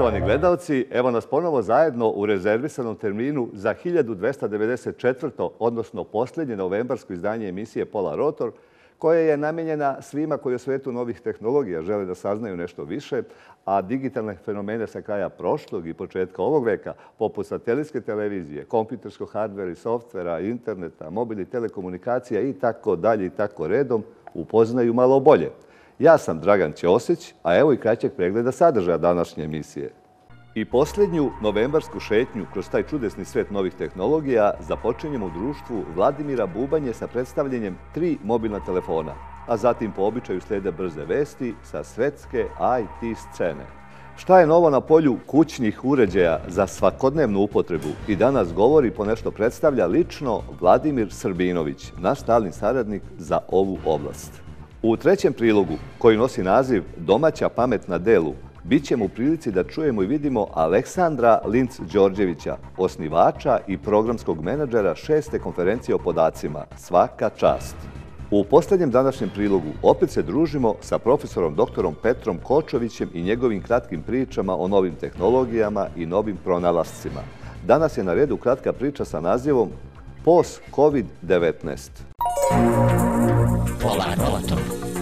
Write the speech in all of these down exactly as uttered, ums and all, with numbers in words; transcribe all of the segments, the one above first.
poštovani gledalci, evo nas ponovo zajedno u rezervisanom terminu za hiljadu dvesta devedeset četvrto. odnosno posljednje novembarsko izdanje emisije Pola Rotor, koja je namijenjena svima koji u svijetu novih tehnologija žele da saznaju nešto više, a digitalne fenomene sa kraja prošlog i početka ovog veka, poput satelitske televizije, kompjuterskog hardvera i softvera, interneta, mobilnih telekomunikacija i tako dalje i tako redom, upoznaju malo bolje. Ja sam Dragan Ćosić, a evo i kraćeg pregleda sadržaja današnje emisije. I posljednju novembarsku šetnju kroz taj čudesni svet novih tehnologija započinjemo u društvu Vladimira Bubanje sa predstavljanjem tri mobilna telefona, a zatim po običaju slijede brze vesti sa svetske I T scene. Šta je novo na polju kućnih uređaja za svakodnevnu upotrebu i danas govori po nešto predstavlja lično Vladimir Srbinović, naš stalni saradnik za ovu oblast. U trećem prilogu, koji nosi naziv Domaća pamet na delu, bit ćemo u prilici da čujemo i vidimo Aleksandra Linc-Đorđevića, osnivača i programskog menadžera šeste konferencije o podacima. Svaka čast! U posljednjem današnjem prilogu opet se družimo sa profesorom doktorom Petrom Kočovićem i njegovim kratkim pričama o novim tehnologijama i novim pronalascima. Danas je na redu kratka priča sa nazivom post kovid devetnaest. Pola Rotor.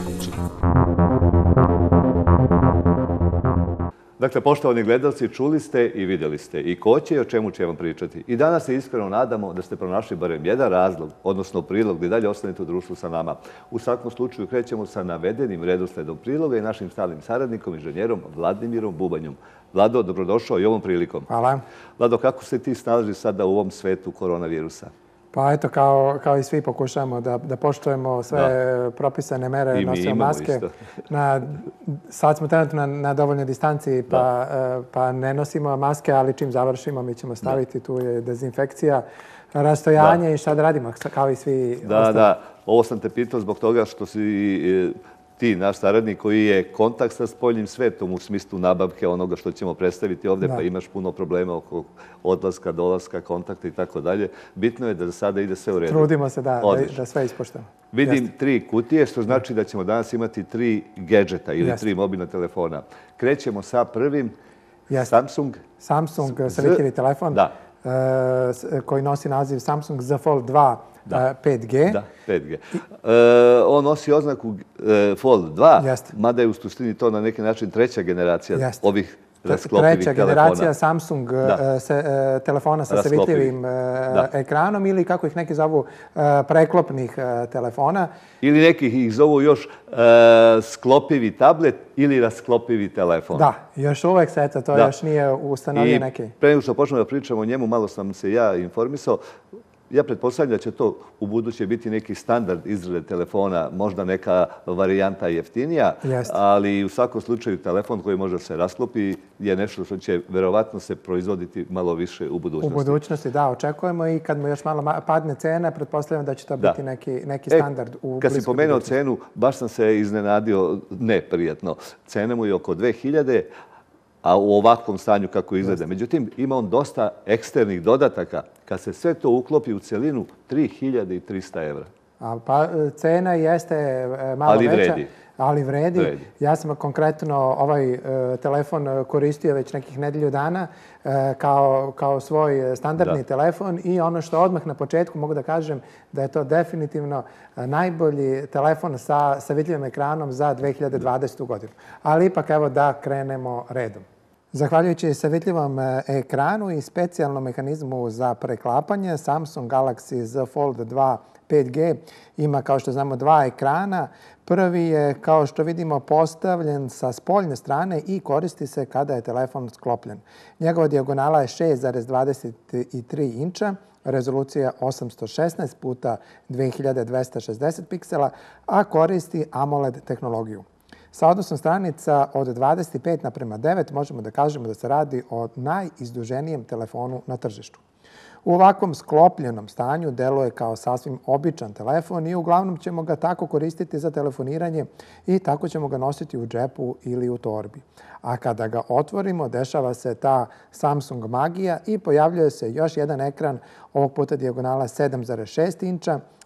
Dakle, poštovani gledalci, čuli ste i vidjeli ste i ko će i o čemu će vam pričati. I danas se iskreno nadamo da ste pronašli barem jedan razlog, odnosno prilog, gdje dalje ostanete u društvu sa nama. U svakom slučaju krećemo sa navedenim redosledom priloga i našim stalnim saradnikom, inženjerom Vladimirom Bubanjom. Vlado, dobrodošao i ovom prilikom. Hvala. Vlado, kako se ti snalazi sada u ovom svetu koronavirusa? Pa eto, kao, kao i svi pokušamo da, da poštujemo sve da. propisane mere, nosimo maske. Na, sad smo trenutno na, na dovoljnoj distanci, pa, pa ne nosimo maske, ali čim završimo mi ćemo staviti, da. tu je dezinfekcija, rastojanje da. i šta da radimo, kao i svi Da, ostali. da. Ovo sam te pitao zbog toga što si ti, naš saradnik, koji je kontakt sa spoljnim svetom u smislu nabavke onoga što ćemo predstaviti ovdje, da. pa imaš puno problema oko odlaska, dolaska, kontakta i tako dalje. Bitno je da sada ide sve u redu. Trudimo se da, da, da sve ispoštamo. Vidim Jeste. tri kutije, što znači da ćemo danas imati tri gadžeta ili Jeste. tri mobilna telefona. Krećemo sa prvim Jeste. Samsung. Samsung savjetljivi telefon da. uh, koji nosi naziv Samsung Z Fold dva. Da. pet G. Da, pet G. E, on nosi oznaku e, Fold dva, Jeste. mada je u suštini to na neki način treća generacija Jeste. ovih rasklopivih treća telefona. generacija Samsung se, e, telefona sa savjetljivim e, ekranom ili kako ih neki zovu e, preklopnih e, telefona. Ili neki ih zovu još e, sklopivi tablet ili rasklopivi telefon. Da, još uvek se eto, to da. još nije ustanovio neki. I pre nego što počnemo da pričamo o njemu, malo sam se ja informisao. Ja pretpostavljam da će to u buduće biti neki standard izrade telefona, možda neka varijanta jeftinija, Jeste. ali u svakom slučaju telefon koji može se rasklopi je nešto što će verovatno se proizvoditi malo više u budućnosti. U budućnosti, da, očekujemo i kad mu još malo padne cena, pretpostavljam da će to da. biti neki, neki standard e, u Kad si pomenuo cenu, baš sam se iznenadio neprijatno. Cena mu je oko dve hiljade, a u ovakvom stanju kako izgleda. Međutim, ima on dosta eksternih dodataka. Kad se sve to uklopi u celinu, tri hiljade trista evra. A, pa cena jeste malo ali veća, vredi. ali vredi. vredi. Ja sam konkretno ovaj e, telefon koristio već nekih nedelju dana e, kao, kao svoj standardni da. telefon i ono što odmah na početku mogu da kažem da je to definitivno najbolji telefon sa savjetljivim ekranom za dve hiljade dvadesetu. godinu. Ali ipak evo da krenemo redom. Zahvaljujući savjetljivom ekranu i specijalnom mehanizmu za preklapanje, Samsung Galaxy Z Fold dva pet G ima, kao što znamo, dva ekrana. Prvi je, kao što vidimo, postavljen sa spoljne strane i koristi se kada je telefon sklopljen. Njegova dijagonala je šest zarez dvadeset tri inča, rezolucija osamsto šesnaest puta dve hiljade dvesta šezdeset piksela, a koristi AMOLED tehnologiju. Sa odnosom stranica od dvadeset pet naprema devet možemo da kažemo da se radi o najizduženijem telefonu na tržištu. U ovakvom sklopljenom stanju deluje kao sasvim običan telefon i uglavnom ćemo ga tako koristiti za telefoniranje i tako ćemo ga nositi u džepu ili u torbi. A kada ga otvorimo, dešava se ta Samsung magija i pojavljuje se još jedan ekran, ovog puta dijagonala sedam zarez šest inča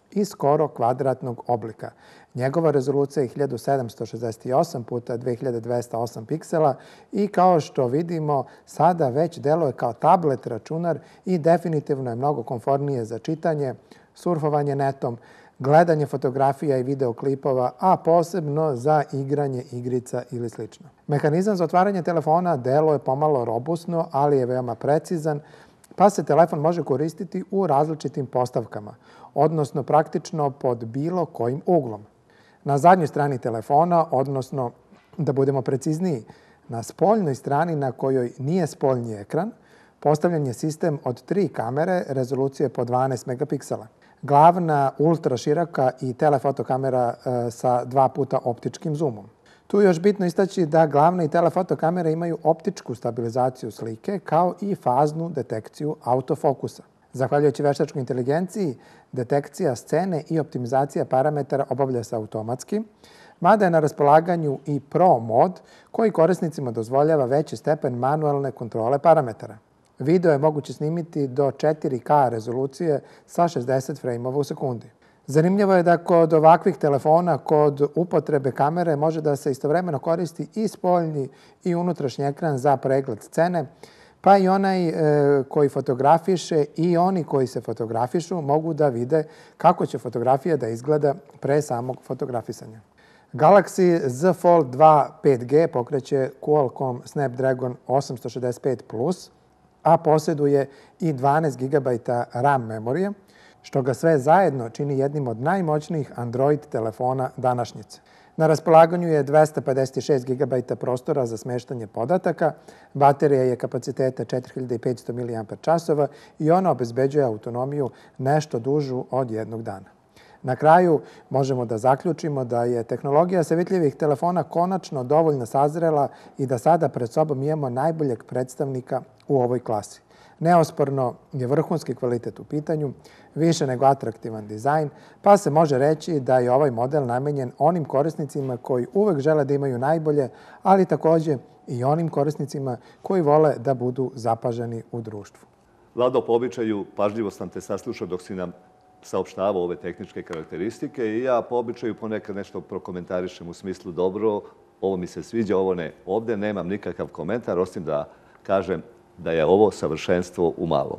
i skoro kvadratnog oblika. Njegova rezolucija je hiljadu sedamsto šezdeset osam puta dve hiljade dvesta osam piksela i kao što vidimo sada već deluje kao tablet računar i definitivno je mnogo komfornije za čitanje, surfovanje netom, gledanje fotografija i videoklipova, a posebno za igranje igrica ili slično. Mehanizam za otvaranje telefona deluje pomalo robustno, ali je veoma precizan, pa se telefon može koristiti u različitim postavkama, odnosno praktično pod bilo kojim uglom. Na zadnjoj strani telefona, odnosno, da budemo precizniji, na spoljnoj strani na kojoj nije spoljni ekran, postavljen je sistem od tri kamere rezolucije po dvanaest megapiksela. Glavna ultra široka i telefoto kamera sa dva puta optičkim zoomom. Tu je još bitno istaći da glavna i telefoto kamere imaju optičku stabilizaciju slike kao i faznu detekciju autofokusa. Zahvaljujući veštačkoj inteligenciji, detekcija scene i optimizacija parametara obavlja se automatski, mada je na raspolaganju i Pro mod koji korisnicima dozvoljava veći stepen manualne kontrole parametara. Video je moguće snimiti do četiri K rezolucije sa šezdeset frejmova u sekundi. Zanimljivo je da kod ovakvih telefona, kod upotrebe kamere, može da se istovremeno koristi i spoljni i unutrašnji ekran za pregled scene, pa i onaj koji fotografiše i oni koji se fotografišu mogu da vide kako će fotografija da izgleda pre samog fotografisanja. Galaxy Z Fold dva pet G pokreće Qualcomm Snapdragon osamsto šezdeset pet plus, a posjeduje i dvanaest gigabajta RAM memorije, što ga sve zajedno čini jednim od najmoćnijih Android telefona današnjice. Na raspolaganju je dvesta pedeset šest gigabajta prostora za smeštanje podataka, baterija je kapaciteta četiri hiljade petsto miliamper časova i ona obezbeđuje autonomiju nešto dužu od jednog dana. Na kraju možemo da zaključimo da je tehnologija savitljivih telefona konačno dovoljno sazrela i da sada pred sobom imamo najboljeg predstavnika u ovoj klasi. Neosporno je vrhunski kvalitet u pitanju, više nego atraktivan dizajn, pa se može reći da je ovaj model namenjen onim korisnicima koji uvek žele da imaju najbolje, ali takođe i onim korisnicima koji vole da budu zapaženi u društvu. Vlado, po običaju, pažljivo sam te saslušao dok si nam saopštavao ove tehničke karakteristike i ja po običaju ponekad nešto prokomentarišem u smislu dobro, ovo mi se sviđa, ovo ne. Ovde nemam nikakav komentar, osim da kažem da je ovo savršenstvo u malom.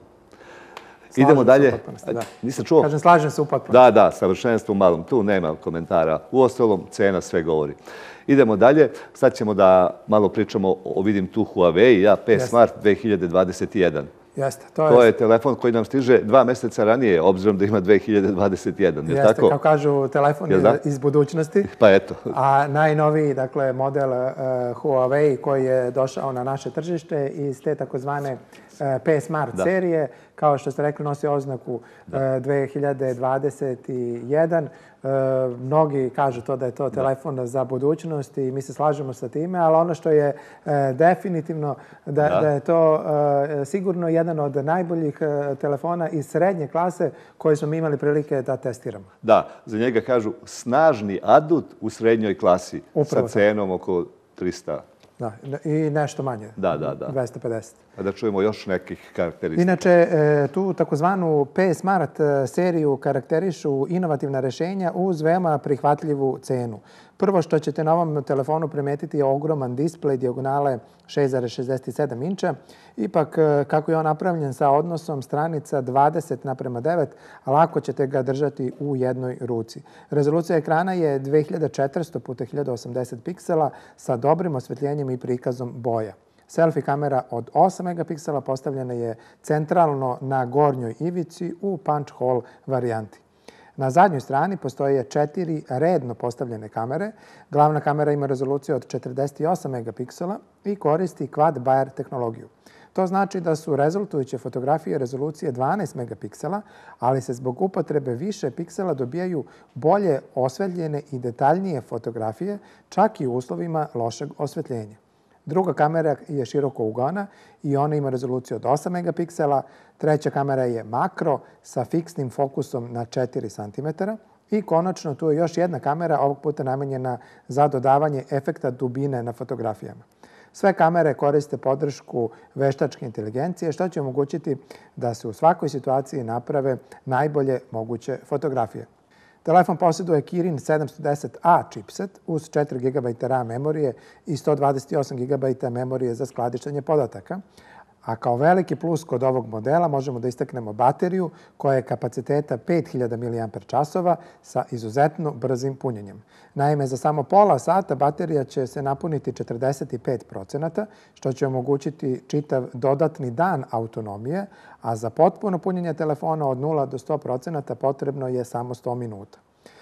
Idemo dalje. Nisam čuo? Kažem, slažem se u potpunosti. Da, da, savršenstvo u malom. Tu nema komentara. U ostalom, cena sve govori. Idemo dalje. Sad ćemo da malo pričamo o, vidim tu Huawei, ja, P Smart dve hiljade dvadeset jedan. Jeste. To je telefon koji nam stiže dva meseca ranije, obzirom da ima dve hiljade dvadeset jedan. Jeste, kao kažu, telefon iz budućnosti. Pa eto. A najnoviji, dakle, model Huawei koji je došao na naše tržište iz te takozvane P Smart serije, kao što ste rekli, nosi oznaku dve hiljade dvadeset jedan. Mnogi kažu to da je to telefon za budućnost i mi se slažemo sa time, ali ono što je definitivno da je to sigurno jedan od najboljih telefona iz srednje klase koje smo imali prilike da testiramo. Da, za njega kažu snažni adut u srednjoj klasi sa cenom oko trista. Da, i nešto manje. Da, da, da. dvesta pedeset. Pa da čujemo još nekih karakteristika. Inače, tu takozvanu P Smart seriju karakterišu inovativna rešenja uz veoma prihvatljivu cenu. Prvo što ćete na ovom telefonu primetiti je ogroman displej dijagonale šest zarez šezdeset sedam inča. Ipak, kako je on napravljen sa odnosom stranica dvadeset naprema devet, lako ćete ga držati u jednoj ruci. Rezolucija ekrana je dve hiljade četiristo puta hiljadu osamdeset piksela sa dobrim osvetljenjem i prikazom boja. Selfie kamera od osam megapiksela postavljena je centralno na gornjoj ivici u punch hole varijanti. Na zadnjoj strani postoje četiri redno postavljene kamere. Glavna kamera ima rezoluciju od četrdeset osam megapiksela i koristi Quad Bayer tehnologiju. To znači da su rezultujuće fotografije rezolucije dvanaest megapiksela, ali se zbog upotrebe više piksela dobijaju bolje osvetljene i detaljnije fotografije, čak i u uslovima lošeg osvetljenja. Druga kamera je širokougona i ona ima rezoluciju od osam megapiksela. Treća kamera je makro sa fiksnim fokusom na četiri centimetra. I konačno tu je još jedna kamera, ovog puta namenjena za dodavanje efekta dubine na fotografijama. Sve kamere koriste podršku veštačke inteligencije, što će omogućiti da se u svakoj situaciji naprave najbolje moguće fotografije. Telefon posjeduje Kirin sedamsto deset A chipset uz četiri gigabajta RAM memorije i sto dvadeset osam gigabajta memorije za skladištenje podataka. A kao veliki plus kod ovog modela možemo da istaknemo bateriju koja je kapaciteta pet hiljada miliamper časova sa izuzetno brzim punjenjem. Naime, za samo pola sata baterija će se napuniti četrdeset pet procenata, što će omogućiti čitav dodatni dan autonomije, a za potpuno punjenje telefona od nula do sto procenata potrebno je samo sto minuta.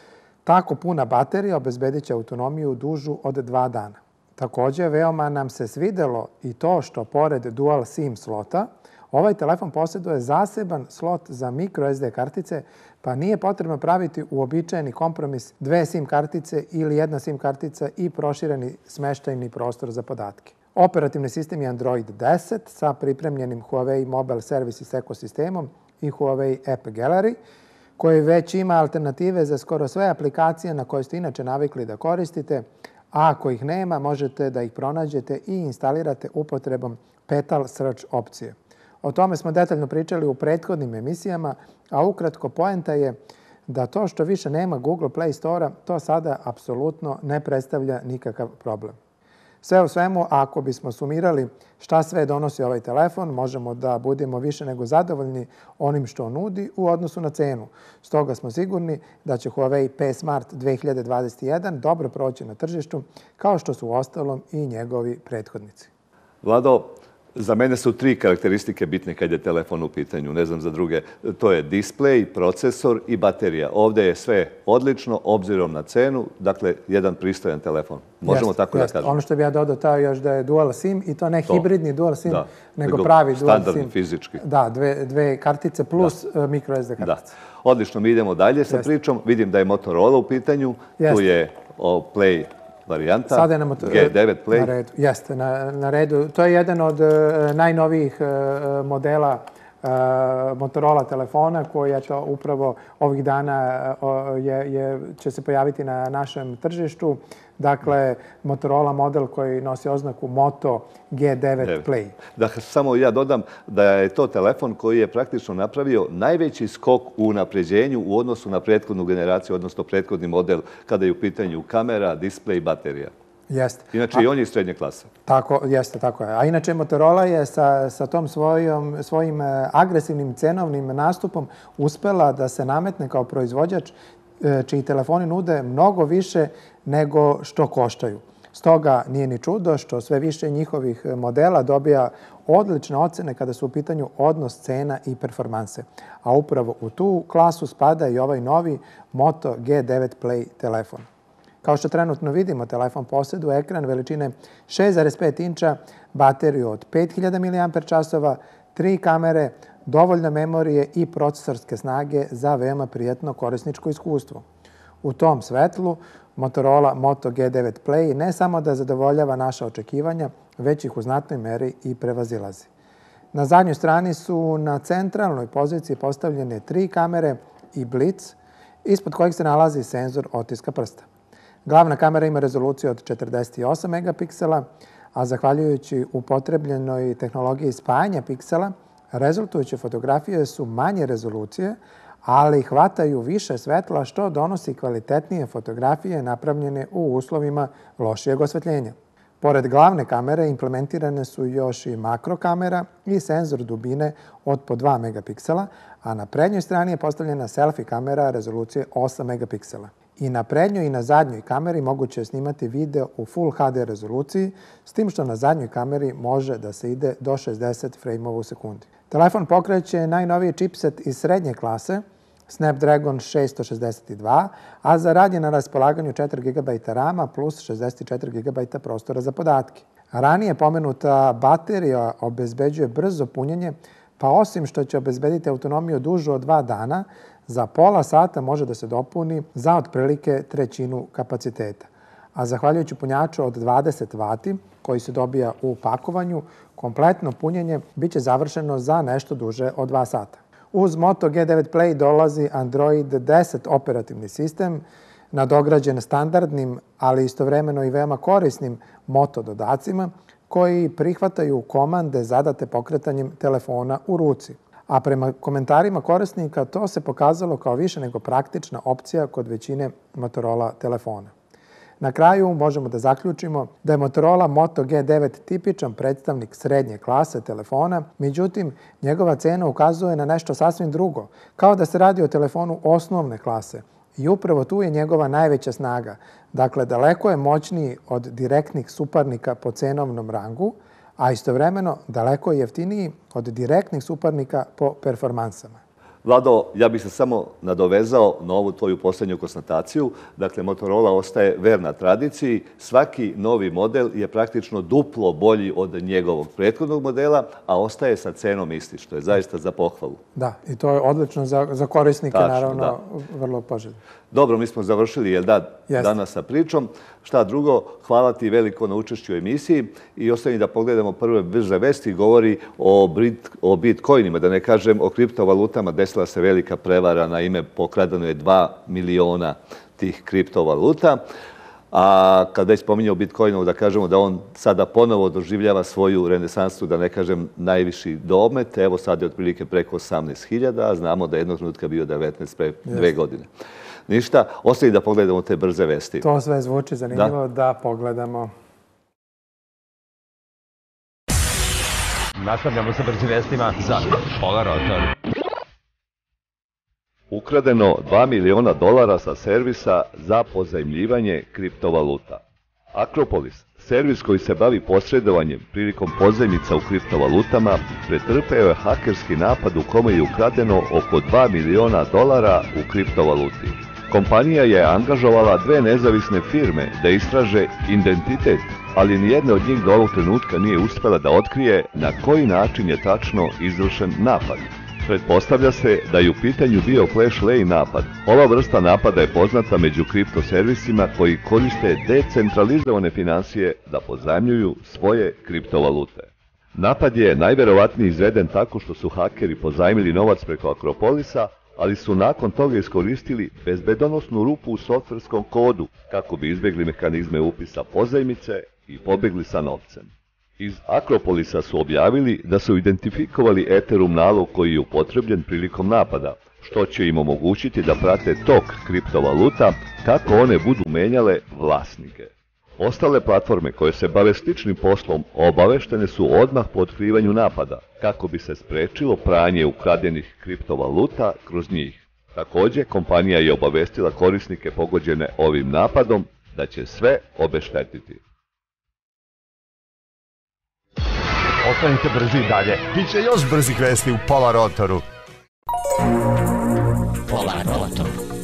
Tako puna baterija obezbedit će autonomiju dužu od dva dana. Također, veoma nam se svidelo i to što pored Dual SIM slota, ovaj telefon posjeduje zaseban slot za micro S D kartice, pa nije potrebno praviti uobičajeni kompromis dve SIM kartice ili jedna SIM kartica i prošireni smeštajni prostor za podatke. Operativni sistem je Android deset sa pripremljenim Huawei Mobile Services ekosistemom i Huawei App Gallery, koji već ima alternative za skoro sve aplikacije na koje ste inače navikli da koristite, a ako ih nema, možete da ih pronađete i instalirate upotrebom Petal Search opcije. O tome smo detaljno pričali u prethodnim emisijama, a ukratko poenta je da to što više nema Google Play Store-a, to sada apsolutno ne predstavlja nikakav problem. Sve u svemu, ako bismo sumirali šta sve donosi ovaj telefon, možemo da budemo više nego zadovoljni onim što nudi u odnosu na cenu. Stoga smo sigurni da će Huawei P Smart dve hiljade dvadeset jedan dobro proći na tržištu, kao što su uostalom i njegovi prethodnici. Vlado, za mene su tri karakteristike bitne kad je telefon u pitanju, ne znam za druge. To je displej, procesor i baterija. Ovdje je sve odlično, obzirom na cenu, dakle, jedan pristojan telefon. Možemo tako da kažemo. Ono što bi ja dodao to je još da je Dual SIM i to ne hibridni Dual SIM, nego pravi Dual SIM. Standardni, fizički. Da, dve kartice plus micro S D kartice. Odlično, mi idemo dalje sa pričom. Vidim da je Motorola u pitanju, tu je Play varijanta, Sada je na G devet Play. Na redu. Jeste, na, na redu. To je jedan od uh, najnovijih uh, modela uh, Motorola telefona koji je to upravo ovih dana uh, je, je, će se pojaviti na našem tržištu. Dakle, Motorola model koji nosi oznaku Moto G devet Play. Dakle, samo ja dodam da je to telefon koji je praktično napravio najveći skok u unapređenju u odnosu na prethodnu generaciju, odnosno prethodni model kada je u pitanju kamera, displej i baterija. Jeste. Inače, i on je iz srednje klase. Tako, jeste, tako je. A inače, Motorola je sa, sa tom svojom, svojim agresivnim cenovnim nastupom uspela da se nametne kao proizvođač čiji telefoni nude mnogo više nego što koštaju. Stoga nije ni čudo što sve više njihovih modela dobija odlične ocene kada su u pitanju odnos cena i performanse. A upravo u tu klasu spada i ovaj novi Moto G devet Play telefon. Kao što trenutno vidimo, telefon posjeduje ekran veličine šest zarez pet inča, bateriju od pet hiljada miliamper časova, tri kamere, dovoljno memorije i procesorske snage za veoma prijatno korisničko iskustvo. U tom svetlu Motorola Moto G devet Play ne samo da zadovoljava naša očekivanja, već ih u znatnoj meri i prevazilazi. Na zadnjoj strani su na centralnoj poziciji postavljene tri kamere i blic, ispod kojeg se nalazi senzor otiska prsta. Glavna kamera ima rezoluciju od četrdeset osam megapiksela, a zahvaljujući upotrebljenoj tehnologiji spajanja piksela, rezultujuće fotografije su manje rezolucije, ali hvataju više svetla što donosi kvalitetnije fotografije napravljene u uslovima lošijeg osvetljenja. Pored glavne kamere implementirane su još i makrokamera i senzor dubine od po dva megapiksela, a na prednjoj strani je postavljena selfie kamera rezolucije osam megapiksela. I na prednjoj i na zadnjoj kameri moguće je snimati video u Full H D rezoluciji, s tim što na zadnjoj kameri može da se ide do šezdeset frejmova u sekundi. Telefon pokreće najnoviji čipset iz srednje klase, Snapdragon šesto šezdeset dva, a za rad je na raspolaganju četiri gigabajta rama plus šezdeset četiri gigabajta prostora za podatke. Ranije pomenuta baterija obezbeđuje brzo punjenje, pa osim što će obezbediti autonomiju dužu od dva dana, za pola sata može da se dopuni za otprilike trećinu kapaciteta. A zahvaljujući punjaču od dvadeset vati, koji se dobija u pakovanju, kompletno punjenje biće završeno za nešto duže od dva sata. Uz Moto G devet Play dolazi Android deset operativni sistem, nadograđen standardnim, ali istovremeno i veoma korisnim Moto dodacima, koji prihvataju komande zadate pokretanjem telefona u ruci. a prema komentarima korisnika to se pokazalo kao više nego praktična opcija kod većine Motorola telefona. Na kraju možemo da zaključimo da je Motorola Moto G devet tipičan predstavnik srednje klase telefona, međutim, njegova cena ukazuje na nešto sasvim drugo, kao da se radi o telefonu osnovne klase. I upravo tu je njegova najveća snaga. Dakle, daleko je moćniji od direktnih suparnika po cenovnom rangu, a istovremeno daleko je jeftiniji od direktnih suparnika po performansama. Vlado, ja bih se samo nadovezao na ovu tvoju posljednju konstataciju. Dakle, Motorola ostaje verna tradiciji. Svaki novi model je praktično duplo bolji od njegovog prethodnog modela, a ostaje sa cenom isti, što je zaista za pohvalu. Da, i to je odlično za, za korisnike, Tačno, naravno, da. vrlo poželjno. Dobro, mi smo završili, jel da, Jeste. danas sa pričom. Šta drugo, hvala ti veliko na učešću u emisiji i ostavi da pogledamo prve brže vesti. Govori o, brit, o bitcoinima, da ne kažem o kriptovalutama. Desila se velika prevara, na ime pokradeno je dva miliona tih kriptovaluta. A kada je spominjao Bitcoinu, da kažemo da on sada ponovo doživljava svoju renesansu, da ne kažem najviši domet. Evo sad je otprilike preko osamnaest hiljada, a znamo da je jednog trenutka bio devetnaest pre dve godine. Ništa, ostavi da pogledamo te brze vesti. To sve zvuči zanimljivo, da, da pogledamo. Nastavljamo sa brzim vestima za Pola Rotor. Ukradeno dva miliona dolara sa servisa za pozajmljivanje kriptovaluta. Akropolis, servis koji se bavi posredovanjem prilikom pozajmica u kriptovalutama, pretrpeo je hakerski napad u kome je ukradeno oko dva miliona dolara u kriptovaluti. Kompanija je angažovala dve nezavisne firme da istraže identitet, ali nijedna od njih do ovog trenutka nije uspela da otkrije na koji način je tačno izvršen napad. Pretpostavlja se da je u pitanju bio flash lane napad. Ova vrsta napada je poznata među kriptoservisima koji koriste decentralizovane finansije da pozajmljuju svoje kriptovalute. Napad je najverovatnije izveden tako što su hakeri pozajmili novac preko Akropolisa, ali su nakon toga iskoristili bezbedonosnu rupu u softverskom kodu kako bi izbjegli mehanizme upisa pozajmice i pobjegli sa novcem. Iz Akropolisa su objavili da su identifikovali Ethereum nalog koji je upotrebljen prilikom napada, što će im omogućiti da prate tok kriptovaluta kako one budu menjale vlasnike. Ostale platforme koje se bave sličnim poslom obaveštene su odmah po otkrivanju napada, kako bi se sprečilo pranje ukradenih kriptovaluta kroz njih. Također, kompanija je obavestila korisnike pogođene ovim napadom da će sve obeštetiti. Ostanite brzi dalje. Biće još brzih vesti u Pola Rotoru. Pola Rotor.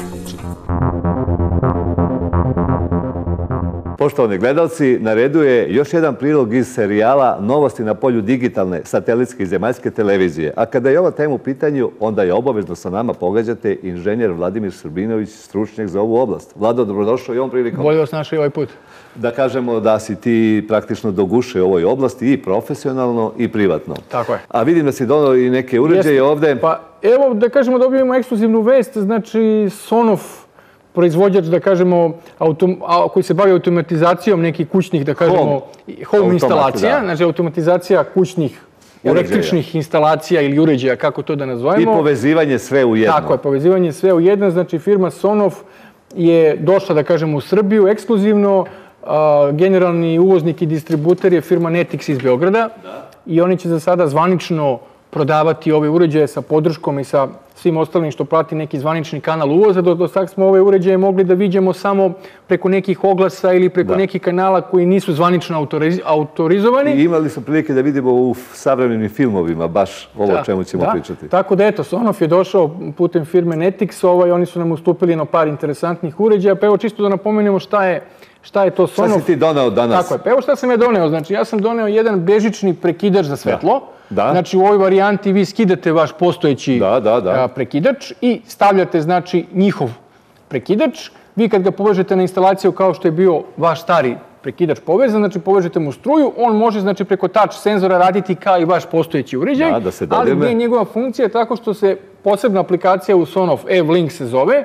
Poštovani gledalci, na redu je još jedan prilog iz serijala Novosti na polju digitalne, satelitske i zemaljske televizije. A kada je ova tema u pitanju, onda je obavezno sa nama pogađate inženjer Vladimir Srbinović, stručnjak za ovu oblast. Vlado, dobrodošao i ovom prilikom. Bolje vas našao i ovaj put. Da kažemo da si ti praktično do guše u ovoj oblasti i profesionalno i privatno. Tako je. A vidim da si donao i neke uređaje ovde. Pa evo da kažemo dobijemo ekskluzivnu vest, znači Sonoff, proizvođač, da kažemo, autom, a, koji se bavi automatizacijom nekih kućnih, da kažemo, home, home instalacija, znači automatizacija kućnih uređaja, električnih instalacija ili uređaja, kako to da nazovemo. I povezivanje sve u jedno. Tako je, povezivanje sve u jedno, znači firma Sonoff je došla, da kažemo, u Srbiju ekskluzivno. A, generalni uvoznik i distributer je firma Netix iz Beograda. Da. I oni će za sada zvanično prodavati ove uređaje sa podrškom i sa svim ostalim što prati neki zvanični kanal uvoza. Do, do sad smo ove uređaje mogli da vidimo samo preko nekih oglasa ili preko da. nekih kanala koji nisu zvanično autoriz, autorizovani. I imali smo prilike da vidimo u savremenim filmovima baš ovo da. o čemu ćemo da. pričati. Tako da eto, Sonoff je došao putem firme Netix, ovaj, oni su nam ustupili na par interesantnih uređaja, pa evo čisto da napomenemo šta je Šta je to Sonoff? Šta si ti doneo danas? Tako je, pa evo šta sam ja doneo. Znači, ja sam doneo jedan bežični prekidač za svetlo. Da. Znači, u ovoj varijanti vi skidate vaš postojeći da, da, da. prekidač i stavljate, znači, njihov prekidač. Vi kad ga povežete na instalaciju kao što je bio vaš stari prekidač povezan, znači povežete mu struju, on može, znači, preko touch senzora raditi kao i vaš postojeći uređaj. Da, da se ali gdje je njegova funkcija tako što se posebna aplikacija u Sonoff, EVLink se zove,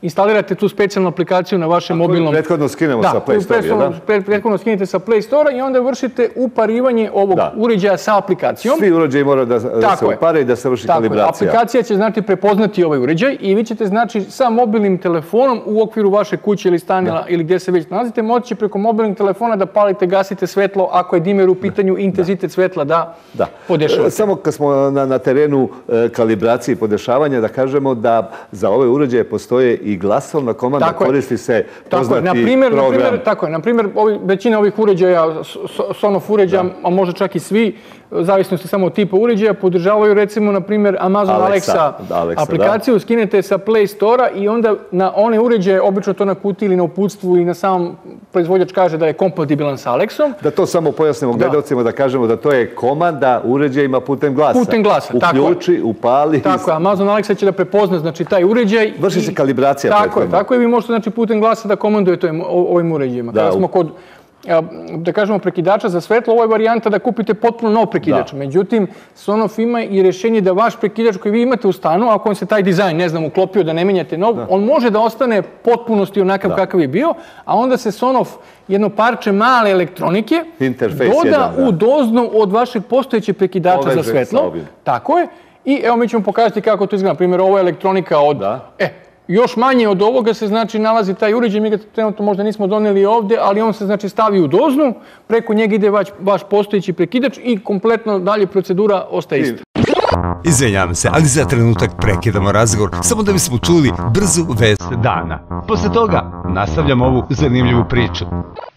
instalirate tu specijalnu aplikaciju na vašem mobilnom... Prethodno skinemo sa Play Store, da? Prethodno skinete sa Play Store i onda vršite uparivanje ovog uređaja sa aplikacijom. Svi uređaji moraju da se upare i da se vrši kalibracija. Aplikacija će znači prepoznati ovaj uređaj i vi ćete znači sa mobilnim telefonom u okviru vaše kuće ili stana ili gdje se već nalazite, moći će preko mobilnog telefona da palite, gasite svetlo, ako je dimer u pitanju, intenzitet svetla da podešavate. Samo kad smo na terenu kalibracije i podešavanja, da kažemo da za ove uređaje postoje i glasovna komanda, koristi se poznati program. Tako je, na primjer, većina ovih uređaja, Sonoff uređaja, a možda čak i svi, zavisnosti samo od tipa uređaja, podržavaju recimo, na primjer, Amazon Alexa aplikaciju, skinete sa Play Store-a i onda na one uređaje, obično to na kutiji ili na uputstvu i na samom proizvođač kaže da je kompatibilan sa Alexom. Da to samo pojasnimo gledalcima, da kažemo da to je komanda uređajima putem glasa. Putem glasa, tako je. Uključi, upali. Tako je, Amazon Alexa će da prepozna znači taj uređaj. Vrši se kalibracija prethodno. Tako je, tako je, vi možete znači putem glasa da komandujete ovim uređajima. Kada smo kod da kažemo prekidača za svetlo, ovo je varijanta da kupite potpuno nov prekidač. Međutim, Sonoff ima i rješenje da vaš prekidač koji vi imate u stanu, ako on se taj dizajn, ne znam, uklopio da ne menjate nov, on može da ostane potpunosti onakav kakav je bio, a onda se Sonoff jedno parče male elektronike doda u doznu od vašeg postojećeg prekidača za svetlo. Tako je. I evo mi ćemo pokazati kako to izgleda. Na primjer, ovo je elektronika od... Još manje od ovoga se znači nalazi taj uređaj, mi ga trenutno možda nismo doneli ovdje, ali on se znači stavi u doznu, preko njega ide vaš postojeći prekidač i kompletno dalje procedura ostaje ista. Izvinjavam se, ali za trenutak prekidamo razgovor, samo da bismo čuli brzu vest dana. Posle toga nastavljamo ovu zanimljivu priču.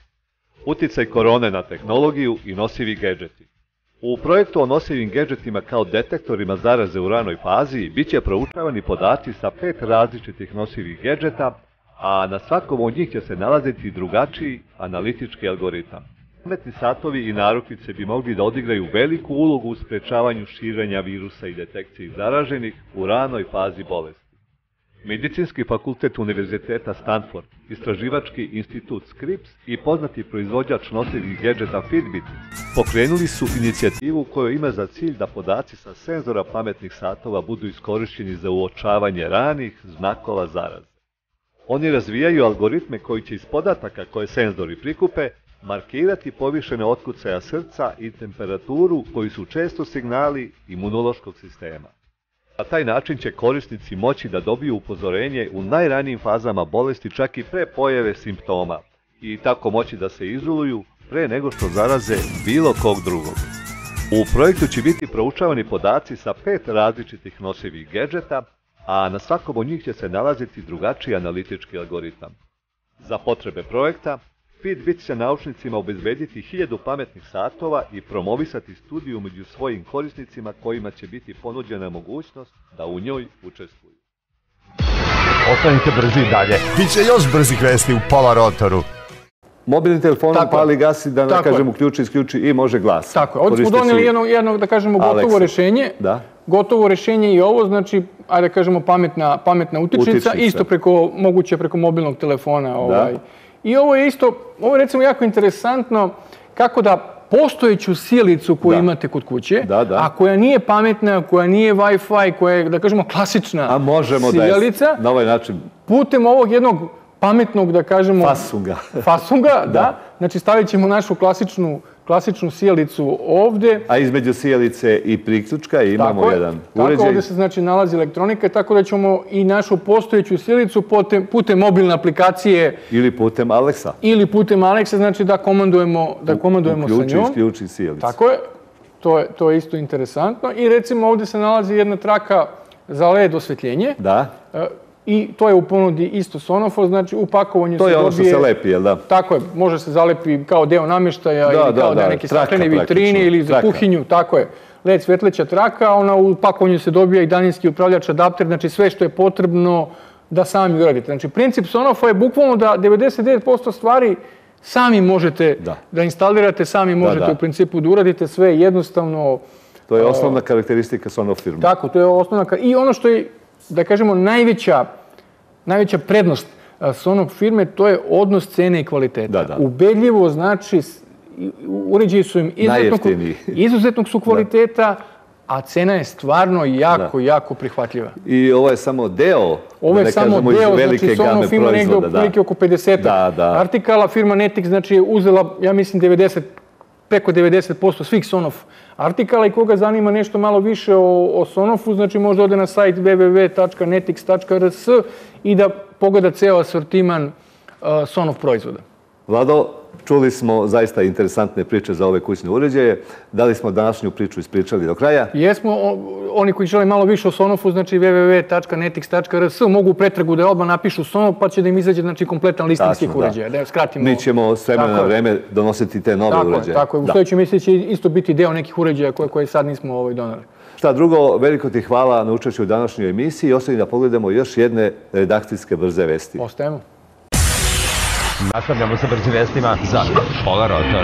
Uticaj korone na tehnologiju i nosivi gedžeti. U projektu o nosivim gedžetima kao detektorima zaraze u ranoj fazi bit će proučavani podaci sa pet različitih nosivih gedžeta, a na svakom od njih će se nalaziti drugačiji analitički algoritam. Pametni satovi i narukvice bi mogli da odigraju veliku ulogu u sprečavanju širenja virusa i detekciji zaraženih u ranoj fazi bolesti. Medicinski fakultet Univerziteta Stanford, istraživački institut Scripps i poznati proizvođač nosivih gedžeta Fitbit pokrenuli su inicijativu koja ima za cilj da podaci sa senzora pametnih satova budu iskorišćeni za uočavanje ranih znakova zaraze. Oni razvijaju algoritme koji će iz podataka koje senzori prikupe markirati povišene otkucaja srca i temperaturu koji su često signali imunološkog sistema. Na taj način će korisnici moći da dobiju upozorenje u najranijim fazama bolesti čak i pre pojave simptoma i tako moći da se izoluju pre nego što zaraze bilo kog drugog. U projektu će biti proučavani podaci sa pet različitih nosivih gedžeta, a na svakom od njih će se nalaziti drugačiji analitički algoritam. Za potrebe projekta, Fitbit će naučnicima obezbediti hiljadu pametnih satova i promovisati studiju među svojim korisnicima kojima će biti ponuđena mogućnost da u njoj učestvuju. Ostanite brzi dalje. Biće još brzih vesti u Pola Rotoru. Mobilni telefonom pali, gasi, da ne kažem uključi, isključi i može glas. Tako je. Ovdje smo donijeli jedno, da kažemo, gotovo rješenje. Gotovo rješenje i ovo, znači, ajde da kažemo, pametna utičnica, isto preko, moguće preko mobilnog telefona. I ovo je isto, ovo je recimo jako interesantno kako da postojeću sjelicu koju imate kod kuće, a koja nije pametna, koja nije Wi-Fi, koja je, da kažemo, klasična sjelica. A možemo da je na ovaj način. Putem ovog jednog pametnog, da kažemo... Fasunga. Fasunga, da. Znači stavit ćemo našu klasičnu klasičnu sjelicu ovdje. A između sjelice i priključka imamo jedan uređaj. Tako, ovdje se znači nalazi elektronika, tako da ćemo i našu postojeću sjelicu putem mobilne aplikacije... Ili putem Alexa. Ili putem Alexa, znači da komandujemo sa njom. Uključi, isključi sjelicu. Tako je. To je isto interesantno. I recimo ovdje se nalazi jedna traka za L E D osvjetljenje. Da. I to je u ponudi isto Sonoffa, znači u pakovanju se dobije... To je ono što se lepi, jel da? Tako je, može se zalepi kao deo namještaja ili kao da neke staklene vitrine ili za kuhinju, tako je. L E D svjetleća traka, ona u pakovanju se dobija i daljinski upravljač, adapter, znači sve što je potrebno da sami uradite. Znači princip Sonoffa je bukvalno da devedeset devet posto stvari sami možete da instalirate, sami možete u principu da uradite sve jednostavno. To je osnovna karakteristika Sonoff firme. Tako, to je osnovna karakteristika. I ono što je, da kažemo, najveća najveća prednost Sonoff firme, to je odnos cene i kvaliteta. Ubedljivo znači, uređaji su im izuzetnog su kvaliteta, a cena je stvarno jako, jako prihvatljiva. I ovo je samo deo, ovo je samo deo, znači Sonoff ima negde otprilike oko pedeset artikala. Firma Netix znači je uzela, ja mislim, preko devedeset posto svih Sonoff artikala i koga zanima nešto malo više o Sonoffu, znači može ode na sajt w w w tačka netix tačka r s i da pogleda ceo asortiman Sonoff proizvoda. Vlado, čuli smo zaista interesantne priče za ove kućne uređaje. Da li smo današnju priču ispričali do kraja? Jesmo. Oni koji žele malo više o Sonoffu, znači w w w tačka netix tačka r s, mogu u pretragu da odmah napišu Sonoff, pa će da im izađe kompletan listing svih uređaja. Mi ćemo s vremena na vreme donositi te nove uređaje. Tako je. U sljedećem mjesecu će isto biti deo nekih uređaja koje sad nismo donali. Šta drugo, veliko ti hvala na učešću u današnjoj emisiji i ostaje da pogledamo još jedne redakcijske brze vesti. Ostajemo. Nastavljamo sa brzim vestima za Pola Rotor.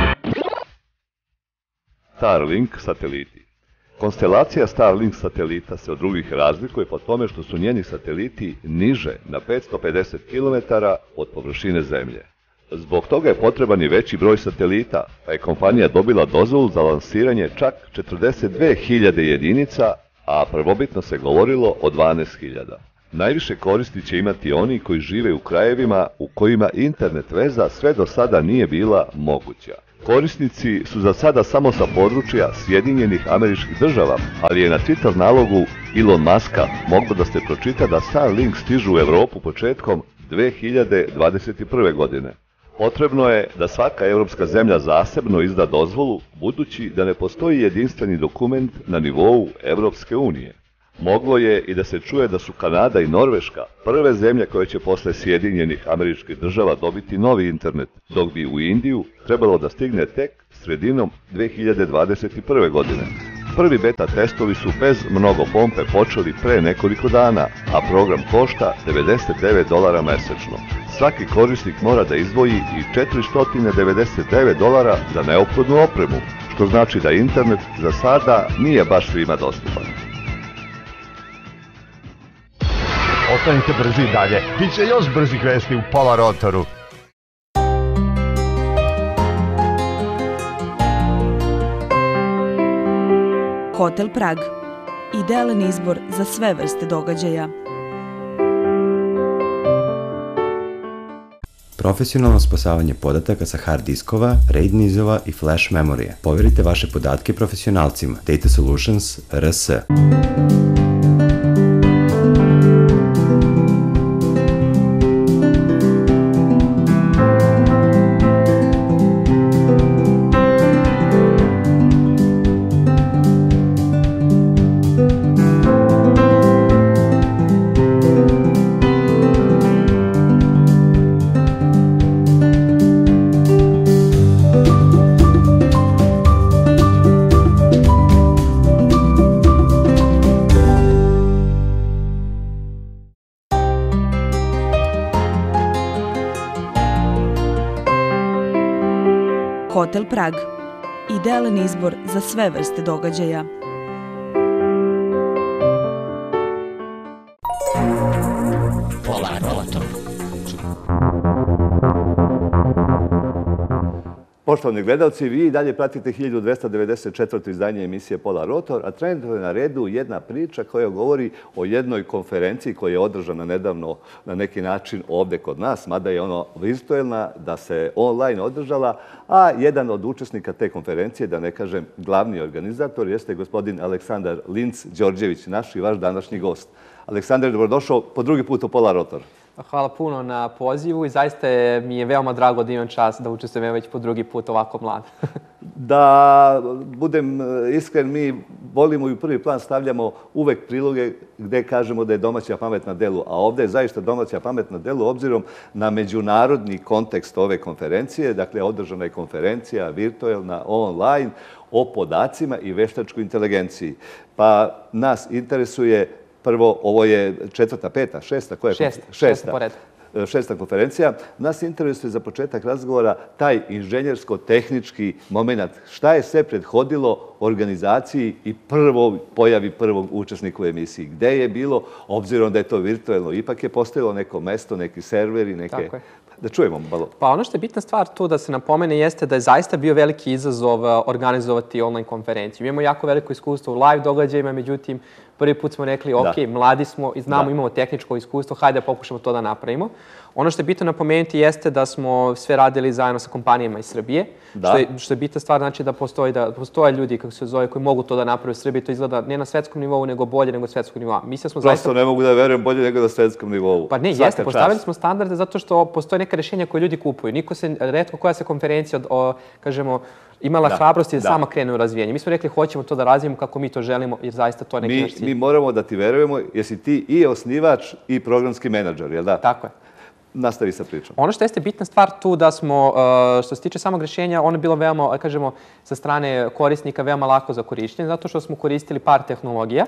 Starlink sateliti. Konstelacija Starlink satelita se od drugih razlikuje po tome što su njeni sateliti niže na petsto pedeset kilometara od površine Zemlje. Zbog toga je potreban i veći broj satelita, pa je kompanija dobila dozvolu za lansiranje čak četrdeset dve hiljade jedinica, a prvobitno se govorilo o dvanaest hiljada. Najviše koristi će imati oni koji žive u krajevima u kojima internet veza sve do sada nije bila moguća. Korisnici su za sada samo sa područja Sjedinjenih Američkih Država, ali je na Twitter nalogu Elon Muska moglo da se pročita da Starlink stižu u Evropu početkom dve hiljade dvadeset prve. godine. Potrebno je da svaka evropska zemlja zasebno izda dozvolu, budući da ne postoji jedinstveni dokument na nivou Evropske unije. Moglo je i da se čuje da su Kanada i Norveška prve zemlje koje će posle Sjedinjenih Američkih Država dobiti novi internet, dok bi u Indiju trebalo da stigne tek sredinom dve hiljade dvadeset prve. godine. Prvi beta testovi su bez mnogo pompe počeli pre nekoliko dana, a program košta devedeset devet dolara mesečno. Svaki korisnik mora da izdvoji i četiristo devedeset devet dolara za neophodnu opremu, što znači da internet za sada nije baš svima dostupan. Ostanite brzi dalje. Biće još brzih vesti u Pola Rotoru. Hotel Prag. Idealan izbor za sve vrste događaja. Profesionalno spasavanje podataka sa hard diskova, RAID nizova i flash memorije. Poverite vaše podatke profesionalcima. Data Solutions R S. Hotel Prag. Idealan izbor za sve vrste događaja. Pola Rotor. Poštovani gledalci, vi dalje pratite hiljadu dvesta devedeset četvrto izdanje emisije Pola Rotor, a trenutno je na redu jedna priča koja govori o jednoj konferenciji koja je održana nedavno na neki način ovdje kod nas, mada je ono virtuelna, da se online održala, a jedan od učesnika te konferencije, da ne kažem glavni organizator, jeste gospodin Aleksandar Linc-Đorđević, naš i vaš današnji gost. Aleksandar, dobrodošao po drugi put u Pola Rotor. Hvala puno na pozivu i zaista mi je veoma drago da imam čast da učestvujem već po drugi put ovako mlad. Da budem iskren, mi volimo i u prvi plan stavljamo uvek priloge gde kažemo da je domaća pamet na delu, a ovdje je zaista domaća pamet na delu obzirom na međunarodni kontekst ove konferencije. Dakle, održana je konferencija virtuelna, online, o podacima i veštačkoj inteligenciji. Pa nas interesuje prvo, ovo je četvrta, peta, šesta? Šesta, šesta pored. šesta konferencija. Nas interesuje za početak razgovora taj inženjersko-tehnički moment. Šta je sve prethodilo organizaciji i prvoj pojavi prvog učesnika u emisiji? Gde je bilo, obzirom da je to virtuelno, ipak je postojalo neko mesto, neki serveri, neke... Da čujemo malo. Pa ono što je bitna stvar tu da se napomene jeste da je zaista bio veliki izazov organizovati online konferenciju. Imamo jako veliko iskustvo u live događajima, međutim, prvi put smo rekli, ok, mladi smo i znamo, imamo tehničko iskustvo, hajde da pokušamo to da napravimo. Ono što je bitno napomenuti jeste da smo sve radili zajedno sa kompanijama iz Srbije, što je, što je bitna stvar, znači da postoji, da postoje ljudi, kako se zove, koji mogu to da naprave u Srbiji. To izgleda ne na svetskom nivou, nego bolje nego svetskom nivou. Mislim smo zaista... Prosto ne mogu da verujem bolje nego na svetskom nivou. Pa ne, jeste, postavili smo standarde zato što postoje neka rješenja koje ljudi kupuju. Niko se, retko koja se konferencija, o, kažemo, imala hrabrosti da sama krene u razvijenje. Mi smo rekli, hoćemo to da razvijemo kako mi to želimo, jer zaista to je neki naš cilj. Mi moramo da ti verujemo, jesi ti i osnivač i programski menadžer, jel da? Tako je. Nastavi sa pričom. Ono što jeste bitna stvar tu da smo, što se tiče samog rješenja, ono je bilo veoma, kažemo, sa strane korisnika veoma lako za korištenje, zato što smo koristili par tehnologija.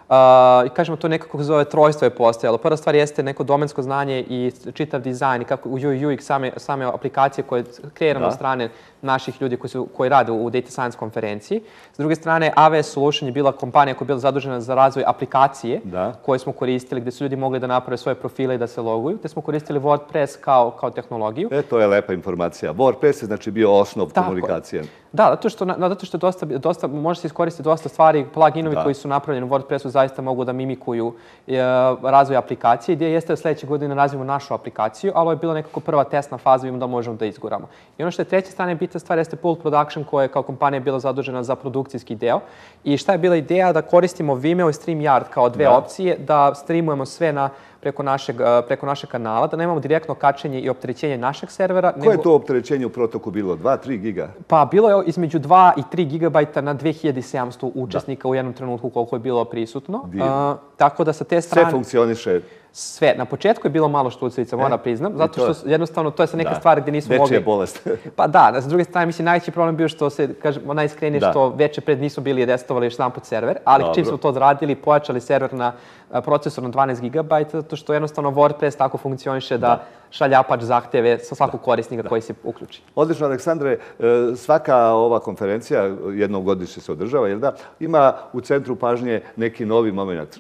I kažemo, to nekako zove trojstvo je postojalo. Prva stvar jeste neko domensko znanje i čitav dizajn i kako U X same aplikacije koje kreiramo od strane naših ljudi koji rade u Data Science konferenciji. S druge strane, A W S Solution je bila kompanija koja je bila zadužena za razvoj aplikacije koje smo koristili, gdje su ljudi mogli da naprave svoje profile i da se loguju, gdje smo koristili WordPress kao tehnologiju. E, to je lepa informacija. WordPress je znači bio osnov komunikacije. Da, zato što, zato što dosta, dosta, može se iskoristiti dosta stvari, pluginovi koji su napravljeni u WordPressu zaista mogu da mimikuju e, razvoj aplikacije, gdje jeste sljedeće godine razvijemo našu aplikaciju, ali ovo je bila nekako prva testna faza, vidimo da možemo da izguramo. I ono što je treća strana bitna stvar jeste Pool Production koja je kao kompanija bila zadužena za produkcijski deo. I šta je bila ideja? Da koristimo Vimeo i StreamYard kao dve opcije, da streamujemo sve na preko našeg, preko našeg kanala, da nemamo direktno kačenje i opterećenje našeg servera. Koje je to opterećenje u protoku bilo? dva, tri giga? Pa bilo je između dva i tri gigabajta na dve hiljade sedamsto učesnika u jednom trenutku koliko je bilo prisutno. Tako da sa te strane... Sve funkcioniše? Sve. Na početku je bilo malo štucalica, moram priznam, zato što jednostavno to je sa neka stvar gdje nismo mogli... Dečija bolest. Pa da, s druge strane, mislim, najveći problem bio što se, kažemo, najiskrenije što veče pred nisu bili restovali još sam pod server, ali čim smo to odradili, pojačali server na procesor na dvanaest gigabajta, zato što jednostavno WordPress tako funkcioniše da šaljapač zahteve sa svakog korisnika koji se uključi. Odlično, Aleksandre, svaka ova konferencija, jednom godišnje se održava, jel da, ima u centru pažnje neki novi moment.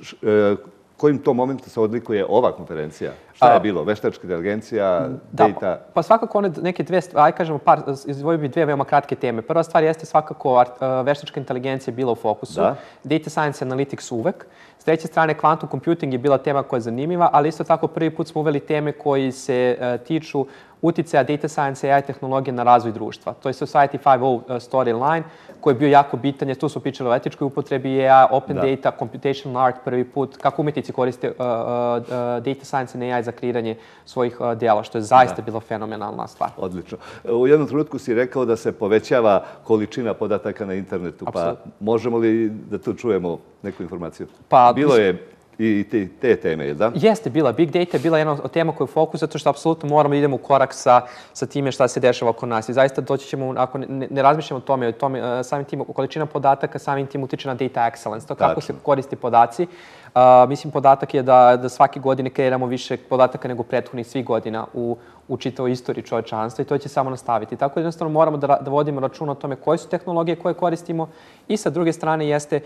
Kojim to momentu se odlikuje ova konferencija? Šta je bilo? Veštačka inteligencija, data? Pa svakako one neke dve stvari, aj kažemo par, izdvojio bi dve veoma kratke teme. Prva stvar jeste svakako veštačka inteligencija bila u fokusu. Data Science Analytics uvek. S treće strane, quantum computing je bila tema koja je zanimljiva, ali isto tako prvi put smo uveli teme koji se tiču uticaja data science i A I tehnologije na razvoj društva. To je Society pet nula storyline koji je bio jako bitan. Tu smo pričali o etičkoj upotrebi A I, open data, computational art prvi put, kako umjetnici koriste data science i A I za kreiranje svojih djela, što je zaista bila fenomenalna stvar. Odlično. U jednom trenutku si rekao da se povećava količina podataka na internetu. Pa možemo li da tu čujemo neku informaciju? Bilo je i te teme, je da? Jeste bila. Big data je bila jedna od tema koja je u fokusu, zato što apsolutno moramo da idemo u korak sa time šta se dešava oko nas. I zaista doći ćemo, ako ne razmišljamo o tome, samim tim količina podataka, samim tim utiče na data excellence, to kako se koristi podaci. Mislim, podatak je da svake godine kreiramo više podataka nego prethodnih svih godina u čitavoj istoriji čovečanstva i to će samo nastaviti. Tako jednostavno moramo da vodimo računa o tome koje su tehnologije koje koristimo i sa druge strane jeste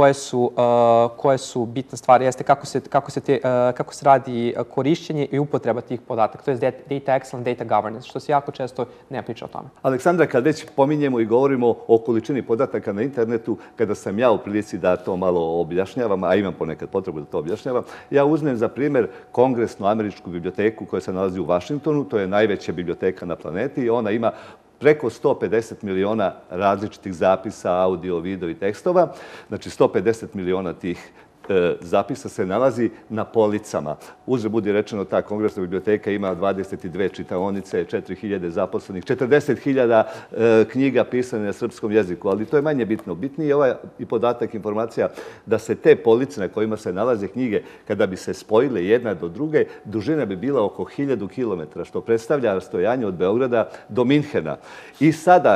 koje su bitne stvari, jeste kako se radi korišćenje i upotreba tih podataka. To je data excellence, data governance, što se jako često ne priča o tome. Aleksandra, kad već pominjemo i govorimo o količini podataka na internetu, kada sam ja u prilici da to malo objašnjavam, a imam ponekad potrebu da to objašnjavam, ja uzmem za primjer Kongresnu američku biblioteku koja se nalazi u Vašingtonu. To je najveća biblioteka na planeti i ona ima preko sto pedeset miliona različitih zapisa, audio, video i tekstova. Znači, sto pedeset miliona tih zapisa se nalazi na policama. Uzre budi rečeno, ta Kongresna biblioteka ima dvadeset dve čitaonice, četiri hiljade zaposlenih, četrdeset hiljada knjiga pisane na srpskom jeziku, ali to je manje bitno. Bitniji je ovaj i podatak, informacija, da se te police na kojima se nalaze knjige, kada bi se spojile jedna do druge, dužina bi bila oko hiljadu kilometara, što predstavlja rastojanje od Beograda do Minhena. I sada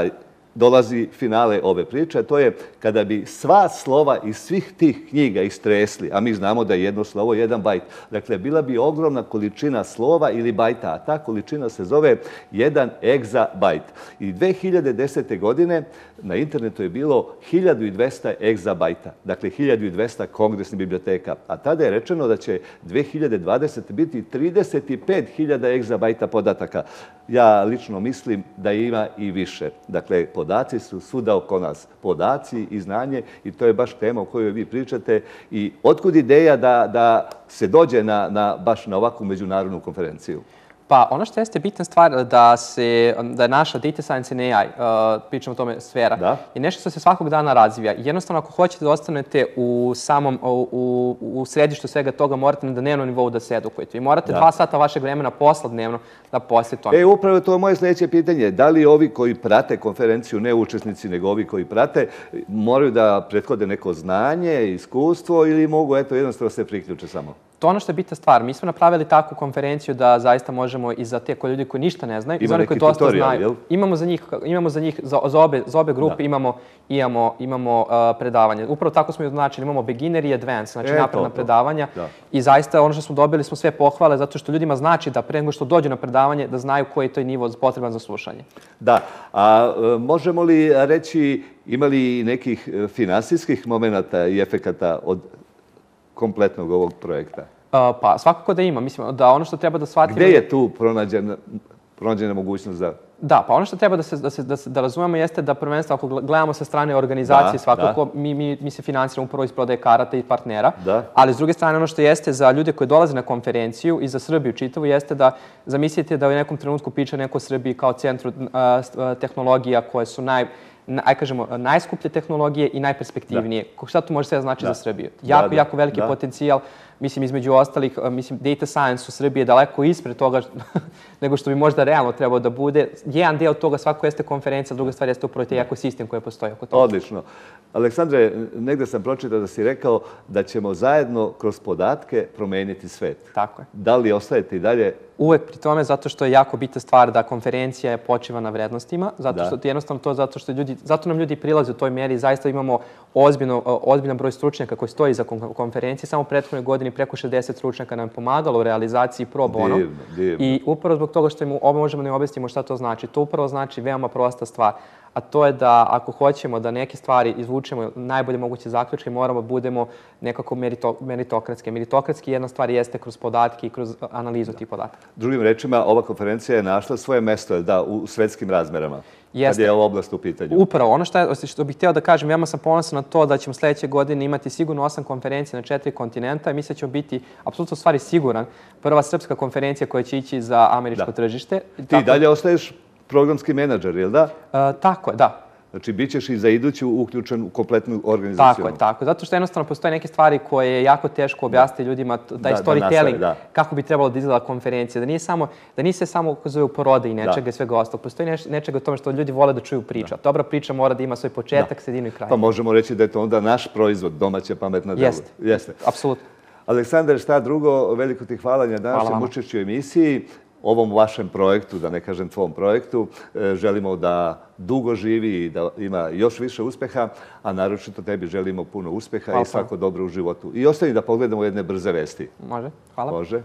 dolazi finale ove priče, to je kada bi sva slova iz svih tih knjiga istresli, a mi znamo da je jedno slovo jedan bajt. Dakle, bila bi ogromna količina slova ili bajta, a ta količina se zove jedan egzabajt. I dve hiljade desete. godine na internetu je bilo hiljadu dvesta egzabajta, dakle hiljadu dvesta kongresnih biblioteka, a tada je rečeno da će dve hiljade dvadesete. biti trideset pet hiljada egzabajta podataka. Ja lično mislim da ima i više. Dakle, podaci su svuda oko nas. Podaci i znanje, i to je baš tema o kojoj vi pričate. I otkud ideja da, da se dođe na, na, baš na ovakvu međunarodnu konferenciju? Pa ono što jeste bitna stvar da se, da je naša data science and A I, uh, pričamo o tome sfera, da? je nešto što se svakog dana razvija. Jednostavno, ako hoćete da ostanete u samom, u, u, u središtu svega toga, morate na dnevnom nivou da se edukujete. I morate da. dva sata vašeg vremena posla dnevno da posle tome. E, upravo to je moje sljedeće pitanje. Da li ovi koji prate konferenciju, ne učesnici, nego ovi koji prate, moraju da prethode neko znanje, iskustvo ili mogu, eto, jednostavno se priključe samo? To ono što je bitna stvar. Mi smo napravili takvu konferenciju da zaista možemo i za te koji ljudi koji ništa ne znaju, i za one koji dosta znaju. Jel? Imamo za njih, imamo za njih, za, za, obe, za obe grupe da. imamo, imamo, imamo uh, predavanje. Upravo tako smo i označili. Imamo beginner i advanced, znači e, napredna to, to. predavanja. Da. I zaista ono što smo dobili smo sve pohvale, zato što ljudima znači da pre nego što dođu na predavanje, da znaju koji je to nivo potreban za slušanje. Da. A možemo li reći, ima li nekih finansijskih momenata i efekata od kompletnog ovog projekta? Uh, pa, svakako da ima. Mislim da ono što treba da shvatimo... Gde je tu pronađena, pronađena mogućnost za... Da, pa ono što treba da se, da se, da se, da razumemo jeste da prvenstveno ako gledamo sa strane organizacije, da, svakako da. Mi, mi, mi se finansiramo upravo iz prodaje karata i partnera, da. ali s druge strane ono što jeste za ljude koji dolaze na konferenciju i za Srbiju čitavu jeste da zamislite da u nekom trenutku priča neko o Srbiji kao centru uh, tehnologija koje su naj... aj kažemo, najskuplje tehnologije i najperspektivnije. Da. Šta to može sve znači da. za Srbiju? Jako, da, da. jako veliki da. potencijal. Mislim, između ostalih, mislim, data science u Srbiji je daleko ispred toga nego što bi možda realno trebao da bude. Jedan deo toga svako jeste konferencija, druga stvar jeste upravo taj ekosistem koji postoji oko toga. Odlično. Aleksandre, negde sam pročitao da si rekao da ćemo zajedno kroz podatke promeniti svet. Tako je. Da li ostajete i dalje? Uvek pri tome, zato što je jako bitna stvar da konferencija je počiva na vrednostima, zato što jednostavno to, zato što ljudi, zato nam ljudi prilaze u toj meri, zaista imamo ozbiljno, ozbiljan broj stručnjaka koji stoji za konferencije. Samo u prethodnoj godini preko šezdeset stručnjaka nam je pomagalo u realizaciji pro bono. Divno, divno. I upravo zbog toga što im možemo da im objasnimo šta to znači. To upravo znači veoma prosta stvar. A to je da ako hoćemo da neke stvari izvučemo najbolje moguće zaključke, moramo budemo nekako merito, meritokratske. Meritokratski jedna stvar jeste kroz podatke i kroz analizu da. tih podataka. Drugim rečima, ova konferencija je našla svoje mesto da, u svetskim razmerama. Jeste. Kad je ova oblast u pitanju. Upravo. Ono što, je, što bih htio da kažem, veoma sam ponosan na to da ćemo sljedeće godine imati sigurno osam konferencija na četiri kontinenta i mislim da ćemo biti, apsolutno stvari siguran, prva srpska konferencija koja će ići za američko da. tržište. Ti tako... dalje ostaješ programski menadžer, je li da? Uh, tako je, da. Znači, bit ćeš i za iduću uključen u kompletnu organizaciju. Tako je, tako. Zato što jednostavno postoje neke stvari koje je jako teško objasniti ljudima, taj da, storytelling, da kako bi trebalo da izgleda konferencija. Da nije samo, da nije se samo ukazuje u porode i nečega i svega ostalog. Postoji neš, nečega u tome što ljudi vole da čuju priču. Da. Dobra priča mora da ima svoj početak, da. sredinu i kraj. Pa možemo reći da je to onda naš proizvod, domaća pametna delo. Jeste, Jeste. apsolutno. Aleksandar, šta drugo, veliko ti hvala na današnjem učešću u emisiji. Ovom vašem projektu, da ne kažem tvom projektu, želimo da dugo živi i da ima još više uspeha, a naročito tebi želimo puno uspeha hvala. i svako dobro u životu. I ostavi da pogledamo jedne brze vesti. Može, hvala. Može.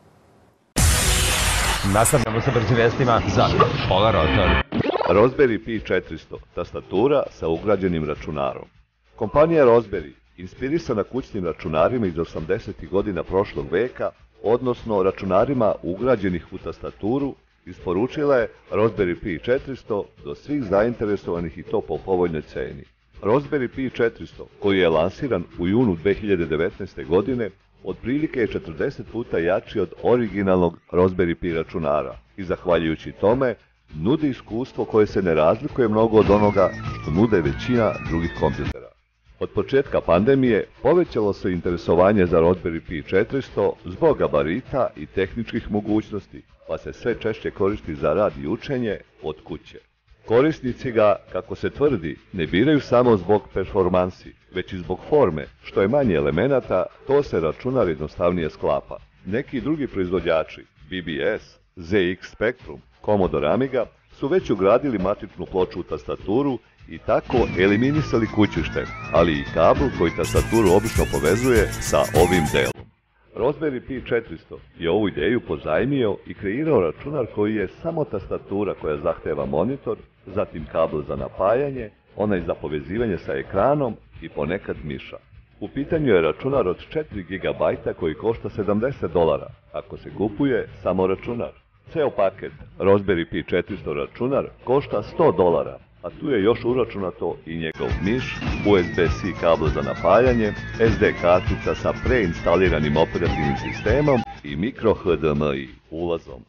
Nastavljamo sa brzim vestima za Pola Rotor. Raspberry Pi četiristo, tastatura sa ugrađenim računarom. Kompanija Raspberry, inspirisana kućnim računarima iz osamdesetih godina prošlog veka, odnosno računarima ugrađenih u tastaturu, isporučila je Raspberry Pi četiristo do svih zainteresovanih i to po povoljnoj ceni. Raspberry Pi četiristo, koji je lansiran u junu dve hiljade devetnaeste. godine, otprilike je četrdeset puta jači od originalnog Raspberry Pi računara i zahvaljujući tome nudi iskustvo koje se ne razlikuje mnogo od onoga što nude većina drugih kompjutera. Od početka pandemije povećalo se interesovanje za Raspberry Pi četiristo zbog gabarita i tehničkih mogućnosti, pa se sve češće koristi za rad i učenje od kuće. Korisnici ga, kako se tvrdi, ne biraju samo zbog performansi, već i zbog forme, što je manje elemenata, to se računar jednostavnije sklapa. Neki drugi proizvođači, B B S, Z X Spectrum, Commodore Amiga, su već ugradili matičnu ploču u tastaturu i tako eliminisali kućište, ali i kabel koji tastaturu obično povezuje sa ovim delom. Raspberry Pi četiristo je ovu ideju pozajmio i kreirao računar koji je samo tastatura koja zahteva monitor, zatim kabel za napajanje, onaj za povezivanje sa ekranom i ponekad miša. U pitanju je računar od četiri gigabajta koji košta sedamdeset dolara, ako se kupuje samo računar. Ceo paket Raspberry Pi četiristo računar košta sto dolara, a tu je još uračunato i njegov miš, U S B-C kabel za napajanje, S D kartica sa preinstaliranim operativnim sistemom i mikro H D M I ulazom.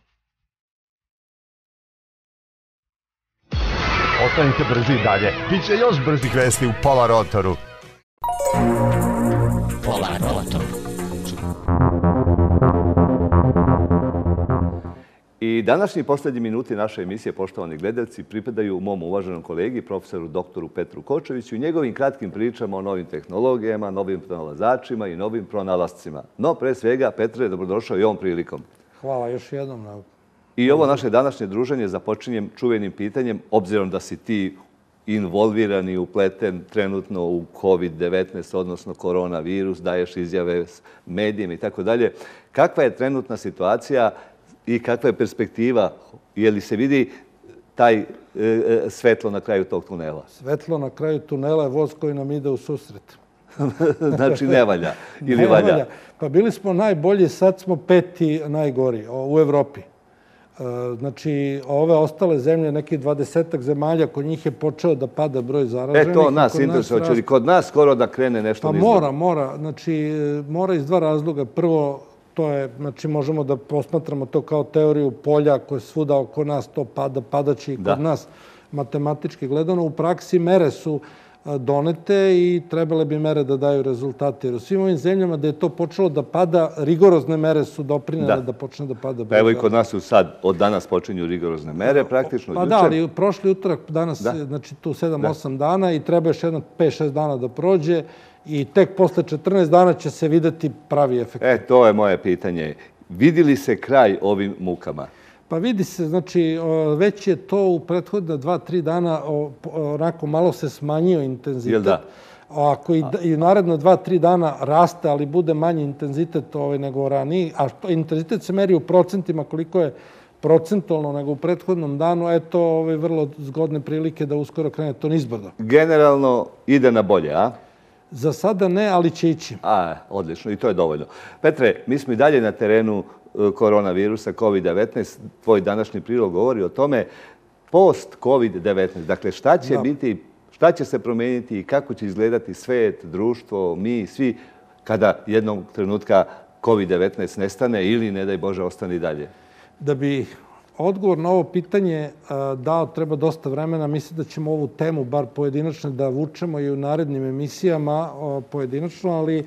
Ostanite brzi i dalje. Biće još brzih vesti u Pola Rotoru. Pola Rotor. I današnji posljednji minuti naše emisije, poštovani gledalci, pripadaju mom uvaženom kolegi, profesoru doktoru Petru Kočeviću i njegovim kratkim pričama o novim tehnologijama, novim pronalazačima i novim pronalascima. No, pre svega, Petre, dobrodošao i ovom prilikom. Hvala još jednom. Na... I ovo naše današnje druženje započinjem čuvenim pitanjem, obzirom da si ti involviran i upleten trenutno u kovid devetnaest, odnosno koronavirus, daješ izjave s medijima i tako dalje. Kakva je trenutna situacija i kakva je perspektiva? Je li se vidi taj e, svetlo na kraju tog tunela? Svetlo na kraju tunela je voz koji nam ide u susret. Znači ne valja ili ne valja? valja. Pa bili smo najbolji, sad smo peti najgori u Evropi. Znači, ove ostale zemlje, neki dvadesetak zemalja, kod njih je počeo da pada broj zaraženih. E, to nas interesuje. Hoće li kod nas skoro da krene nešto nizgled? Pa mora, mora. Znači, mora iz dva razloga. Prvo, to je, znači, možemo da posmatramo to kao teoriju polja koje svuda oko nas to pada, padaće i kod nas matematički gledano. U praksi mere su donete i trebale bi mere da daju rezultate. Jer u svim ovim zemljama da je to počelo da pada, rigorozne mere su doprinjene da počne da pada. Pa evo i kod nas su sad, od danas počinju rigorozne mere, praktično. Pa da, ali prošli utorak, danas, znači tu sedam osam dana i treba još jedno pet šest dana da prođe i tek posle četrnaest dana će se videti pravi efekt. E, to je moje pitanje. Vidi li se kraj ovim mukama? Pa vidi se, znači, već je to u prethodna dva, tri dana onako malo se smanjio intenzitet. Jel da? Ako i naredno dva, tri dana raste, ali bude manji intenzitet nego raniji, a intenzitet se meri u procentima koliko je procentualno nego u prethodnom danu, eto ove vrlo zgodne prilike da uskoro krene to nizbrdo. Generalno ide na bolje, a? Za sada ne, ali će ići. A, odlično, i to je dovoljno. Petre, mi smo i dalje na terenu koronavirusa, kovid devetnaest. Tvoj današnji prilog govori o tome post kovid devetnaest. Dakle, šta će biti, šta će se promijeniti i kako će izgledati svet, društvo, mi, svi, kada jednog trenutka kovid devetnaest nestane ili, ne daj Bože, ostane i dalje? Da bi odgovor na ovo pitanje dao, treba dosta vremena. Mislim da ćemo ovu temu, bar pojedinačno, da vučemo i u narednim emisijama pojedinačno, ali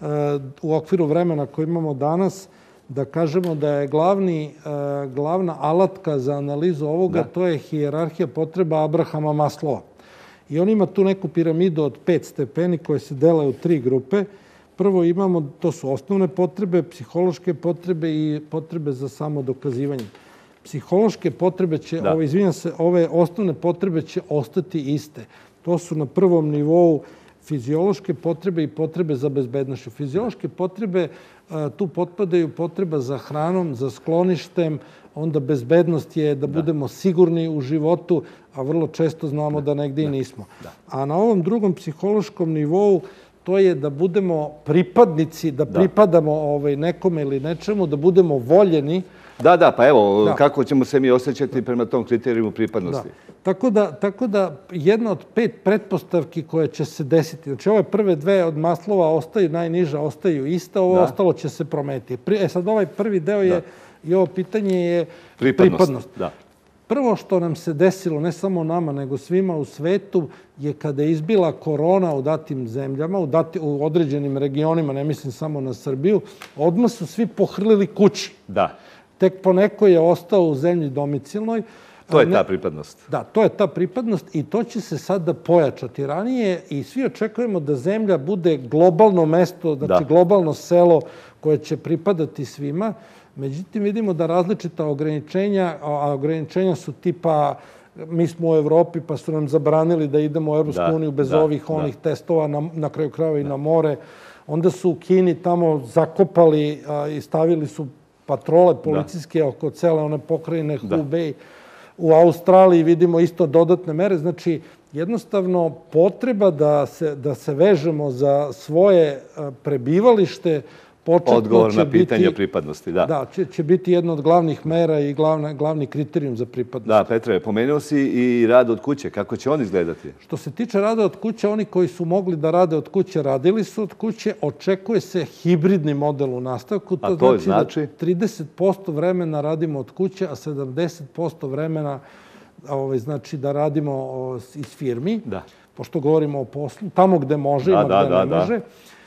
u okviru vremena koje imamo danas, da kažemo da je glavni, glavna alatka za analizu ovoga, to je hijerarhija potreba Abrahama Maslova. I on ima tu neku piramidu od pet stepeni koje se dele u tri grupe. Prvo imamo, to su osnovne potrebe, psihološke potrebe i potrebe za samodokazivanje. Psihološke potrebe će, ove, izvinjam se, ove osnovne potrebe će ostati iste. To su na prvom nivou fiziološke potrebe i potrebe za bezbednošću. Fiziološke potrebe, tu potpadaju potreba za hranom, za skloništem, onda bezbednost je da budemo sigurni u životu, a vrlo često znamo da negdje i nismo. A na ovom drugom psihološkom nivou to je da budemo pripadnici, da pripadamo nekome ili nečemu, da budemo voljeni. Da, da, pa evo, kako ćemo se mi osjećati prema tom kriterijumu pripadnosti? Tako da jedna od pet pretpostavki koje će se desiti, znači ove prve dve od Maslova ostaju, najniža ostaju ista, ovo ostalo će se promeniti. E sad ovaj prvi deo je, i ovo pitanje je pripadnost. Prvo što nam se desilo, ne samo nama, nego svima u svetu, je kada je izbila korona u datim zemljama, u određenim regionima, ne mislim samo na Srbiju, odmah su svi pohrlili kući. Da. Tek poneko je ostao u zemlji domicilnoj. To je ta pripadnost. Da, to je ta pripadnost i to će se sada pojačati ranije i svi očekujemo da zemlja bude globalno mesto, znači globalno selo koje će pripadati svima. Međutim, vidimo da različita ograničenja, a ograničenja su tipa mi smo u Evropi pa su nam zabranili da idemo u Evropsku uniju bez ovih onih testova, na kraju krajeva i na more. Onda su u Kini tamo zakopali i stavili su patrole policijske oko cele one pokrajine Hubei. U Australiji vidimo isto dodatne mere. Znači, jednostavno potreba da se vežemo za svoje prebivalište, odgovor na pitanje pripadnosti, da. Da, će biti jedna od glavnih mera i glavni kriterijum za pripadnost. Da, Petre, pomenuo si i rad od kuće. Kako će on izgledati? Što se tiče rada od kuće, oni koji su mogli da rade od kuće, radili su od kuće. Očekuje se hibridni model u nastavku. A to znači? Da trideset posto vremena radimo od kuće, a sedamdeset posto vremena znači da radimo iz firmi. Da. Pošto govorimo o poslu, tamo gde može, ima gde ne može.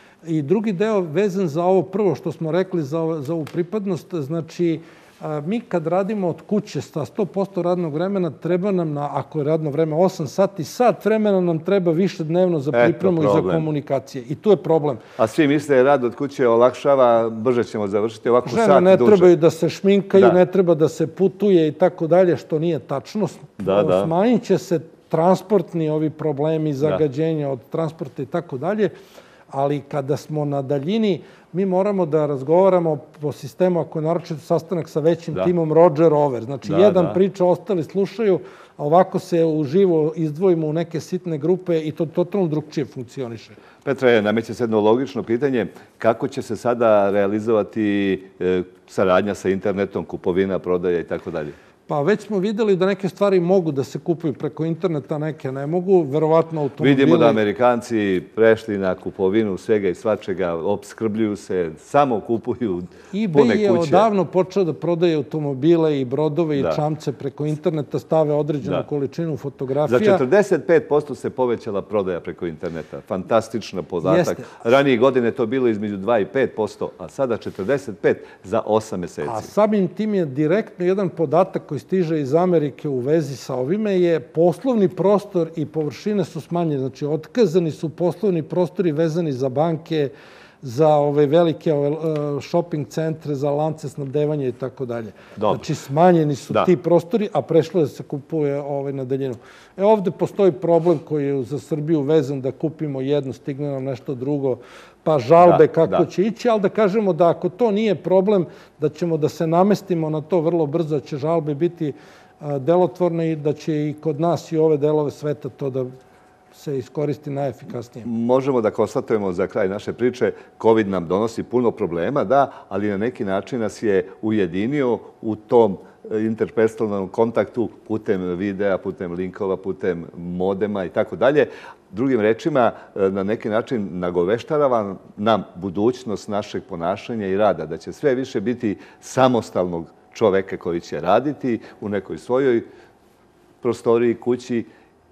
I drugi deo vezan za ovo prvo što smo rekli za ovu pripadnost, znači mi kad radimo od kuće sa sto posto radnog vremena, treba nam, ako je radno vreme osam sati, sat vremena nam treba više dnevno za pripremu i za komunikacije. I tu je problem. A svi misle da rad od kuće olakšava, brže ćemo završiti ovako sat duže. Žena ne trebaju da se šminkaju, ne treba da se putuje i tako dalje, što nije tačno. Smanjit će se transportni ovi problemi, zagađenja od transporta i tako dalje. Ali kada smo na daljini, mi moramo da razgovaramo po sistemu, ako je naročito sastanak sa većim timom Roger Over. Znači, jedan priča, ostali slušaju, a ovako se uživo izdvojimo u neke sitne grupe i to totalno drugčije funkcioniše. Petre, nameće se jedno logično pitanje. Kako će se sada realizovati saradnja sa internetom, kupovina, prodaja i tako dalje? Pa već smo videli da neke stvari mogu da se kupuju preko interneta, neke ne mogu, verovatno automobili. Vidimo da Amerikanci prešli na kupovinu svega i svačega, opskrbljuju se, samo kupuju pune kuće. eBay je odavno počeo da prodaje automobile i brodove i čamce preko interneta, stave određenu količinu fotografija. Za četrdeset pet posto se povećala prodaja preko interneta. Fantastičan podatak. Ranije godine to bilo između dva i pet posto, a sada četrdeset pet za osam meseci. A samim tim je direktno jedan podatak koji stiže iz Amerike u vezi sa ovime je poslovni prostor i površine su smanjene. Znači, otkazani su poslovni prostori vezani za banke, za ove velike shopping centre, za lance snabdevanja i tako dalje. Znači, smanjeni su ti prostori, a prešlo da se kupuje na daljinu. E, ovde postoji problem koji je za Srbiju vezan da kupimo jedno, stigne nam nešto drugo, pa žalbe kako će ići, ali da kažemo da ako to nije problem, da ćemo da se namestimo na to vrlo brzo, da će žalbe biti delotvorne i da će i kod nas i ove delove sveta to da se iskoristi najefikasnije. Možemo da konstatujemo za kraj naše priče, COVID nam donosi puno problema, da, ali na neki način nas je ujedinio u tom interpersonalnom kontaktu putem videa, putem linkova, putem modema i tako dalje. Drugim rečima, na neki način nagoveštava nam budućnost našeg ponašanja i rada, da će sve više biti samostalnog čoveka koji će raditi u nekoj svojoj prostoriji, kući.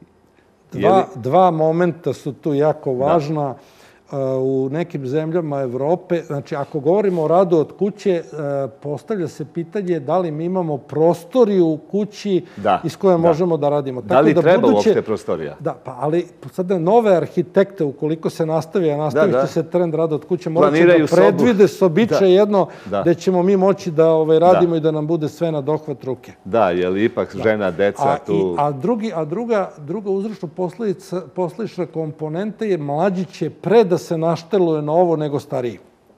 Dva momenta su tu jako važna. U nekim zemljama Evrope, znači ako govorimo o radu od kuće, postavlja se pitanje da li mi imamo prostoriju u kući iz koje možemo da radimo. Da li treba uopšte prostorija? Da, ali sada nove arhitekte, ukoliko se nastavi, a nastavit će se trend rada od kuće, morat će da predvide sobiče jedno gde ćemo mi moći da radimo i da nam bude sve na dohvat ruke. Da, je li ipak žena, deca tu... A druga uzročno posledična komponenta je mlađi će pre da se našteluje na ovo nego stariji.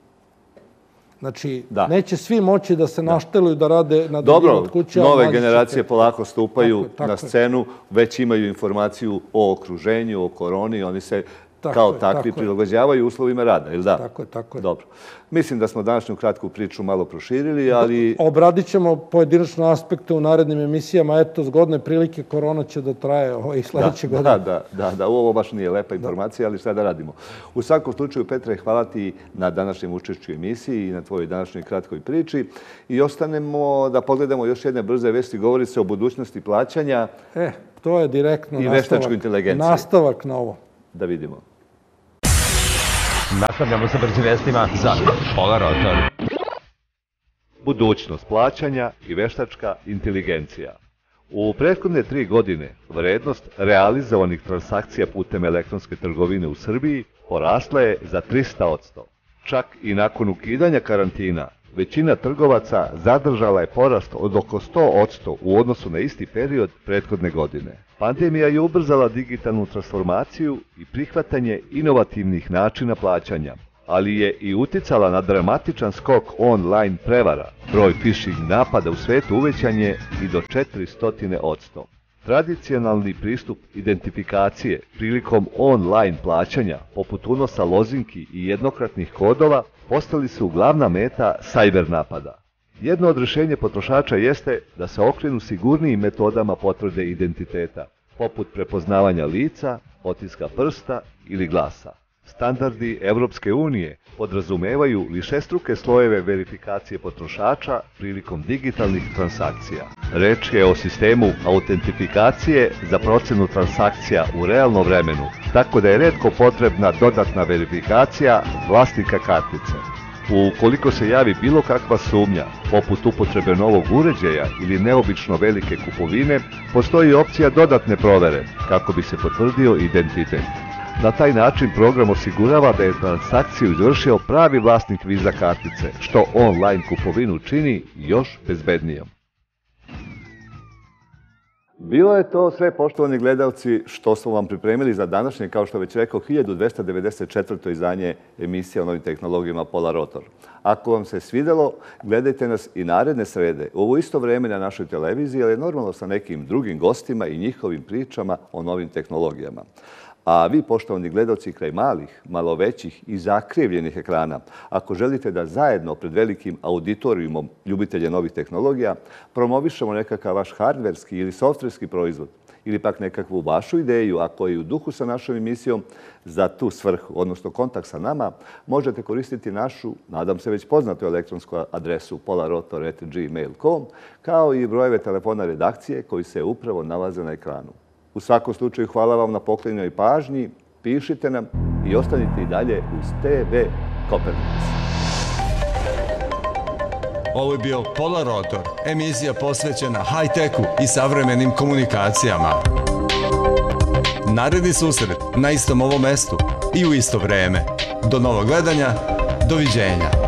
Znači, neće svi moći da se našteluju da rade na daljinu od kuće. Dobro, nove generacije polako stupaju na scenu, već imaju informaciju o okruženju, o koroni, oni se kao takvi prilagođavaju uslovima rada, ili da? Tako je, tako je. Dobro. Mislim da smo današnju kratku priču malo proširili, ali... Obradit ćemo pojedinačne aspekte u narednim emisijama. Eto, zgodne prilike, korona će da traje i sledeće godine. Da, da, da. Ovo baš nije lepa informacija, ali šta da radimo. U svakom slučaju, Petre, hvala ti na današnjem učešću emisiji i na tvojoj današnjoj kratkoj priči. I ostanemo da pogledamo još jedne brze vesti. Govori se o budućnosti plaćanja. E, to je direktno i veštačkoj inteligenciji. Nastavak na ovo. Da vidimo. Nastavljamo sa brzim vestima za Pola Rotor. Budućnost plaćanja i veštačka inteligencija. U prethodne tri godine vrednost realizovanih transakcija putem elektronske trgovine u Srbiji porasla je za trista posto. Čak i nakon ukidanja karantina, većina trgovaca zadržala je porast od oko sto posto u odnosu na isti period prethodne godine. Pandemija je ubrzala digitalnu transformaciju i prihvatanje inovativnih načina plaćanja, ali je i uticala na dramatičan skok online prevara. Broj phishing napada u svetu uvećan je i do četiristo posto. Tradicionalni pristup identifikacije prilikom online plaćanja, poput unosa lozinki i jednokratnih kodova, postali su glavna meta sajber napada. Jedno od rješenja potrošača jeste da se okrenu sigurnijim metodama potvrde identiteta, poput prepoznavanja lica, otiska prsta ili glasa. Standardi Evropske unije podrazumevaju višestruke slojeve verifikacije potrošača prilikom digitalnih transakcija. Reč je o sistemu autentifikacije za procenu transakcija u realnom vremenu, tako da je retko potrebna dodatna verifikacija vlasnika kartice. Ukoliko se javi bilo kakva sumnja, poput upotrebe novog uređaja ili neobično velike kupovine, postoji opcija dodatne provere kako bi se potvrdio identitet. Na taj način program osigurava da je transakciju izvršio pravi vlasnik Visa kartice, što online kupovinu čini još bezbednijom. Bilo je to sve, poštovani gledalci, što smo vam pripremili za današnje, kao što već rekao, hiljadu dvesta devedeset četvrto izdanje emisije o novim tehnologijama Pola Rotor. Ako vam se svidelo, gledajte nas i naredne srede, u ovo isto vreme na našoj televiziji, ali normalno sa nekim drugim gostima i njihovim pričama o novim tehnologijama. A vi, poštovani gledalci, kraj malih, malo većih i zakrivljenih ekrana, ako želite da zajedno pred velikim auditorijumom ljubitelja novih tehnologija promovišemo nekakav vaš hardverski ili softverski proizvod ili pak nekakvu vašu ideju, a koji je u duhu sa našom emisijom, za tu svrhu, odnosno kontakt sa nama, možete koristiti našu, nadam se već poznatu elektronsku adresu polarotor at gmail dot com, kao i brojeve telefona redakcije koji se upravo nalaze na ekranu. U svakom slučaju, hvala vam na poklonjenoj pažnji, pišite nam i ostanite i dalje uz te ve Kopernikus. Ovo je bio Pola Rotor, emisija posvećena high-techu i savremenim komunikacijama. Naredni susret na istom ovom mestu i u isto vreme. Do novog gledanja, doviđenja.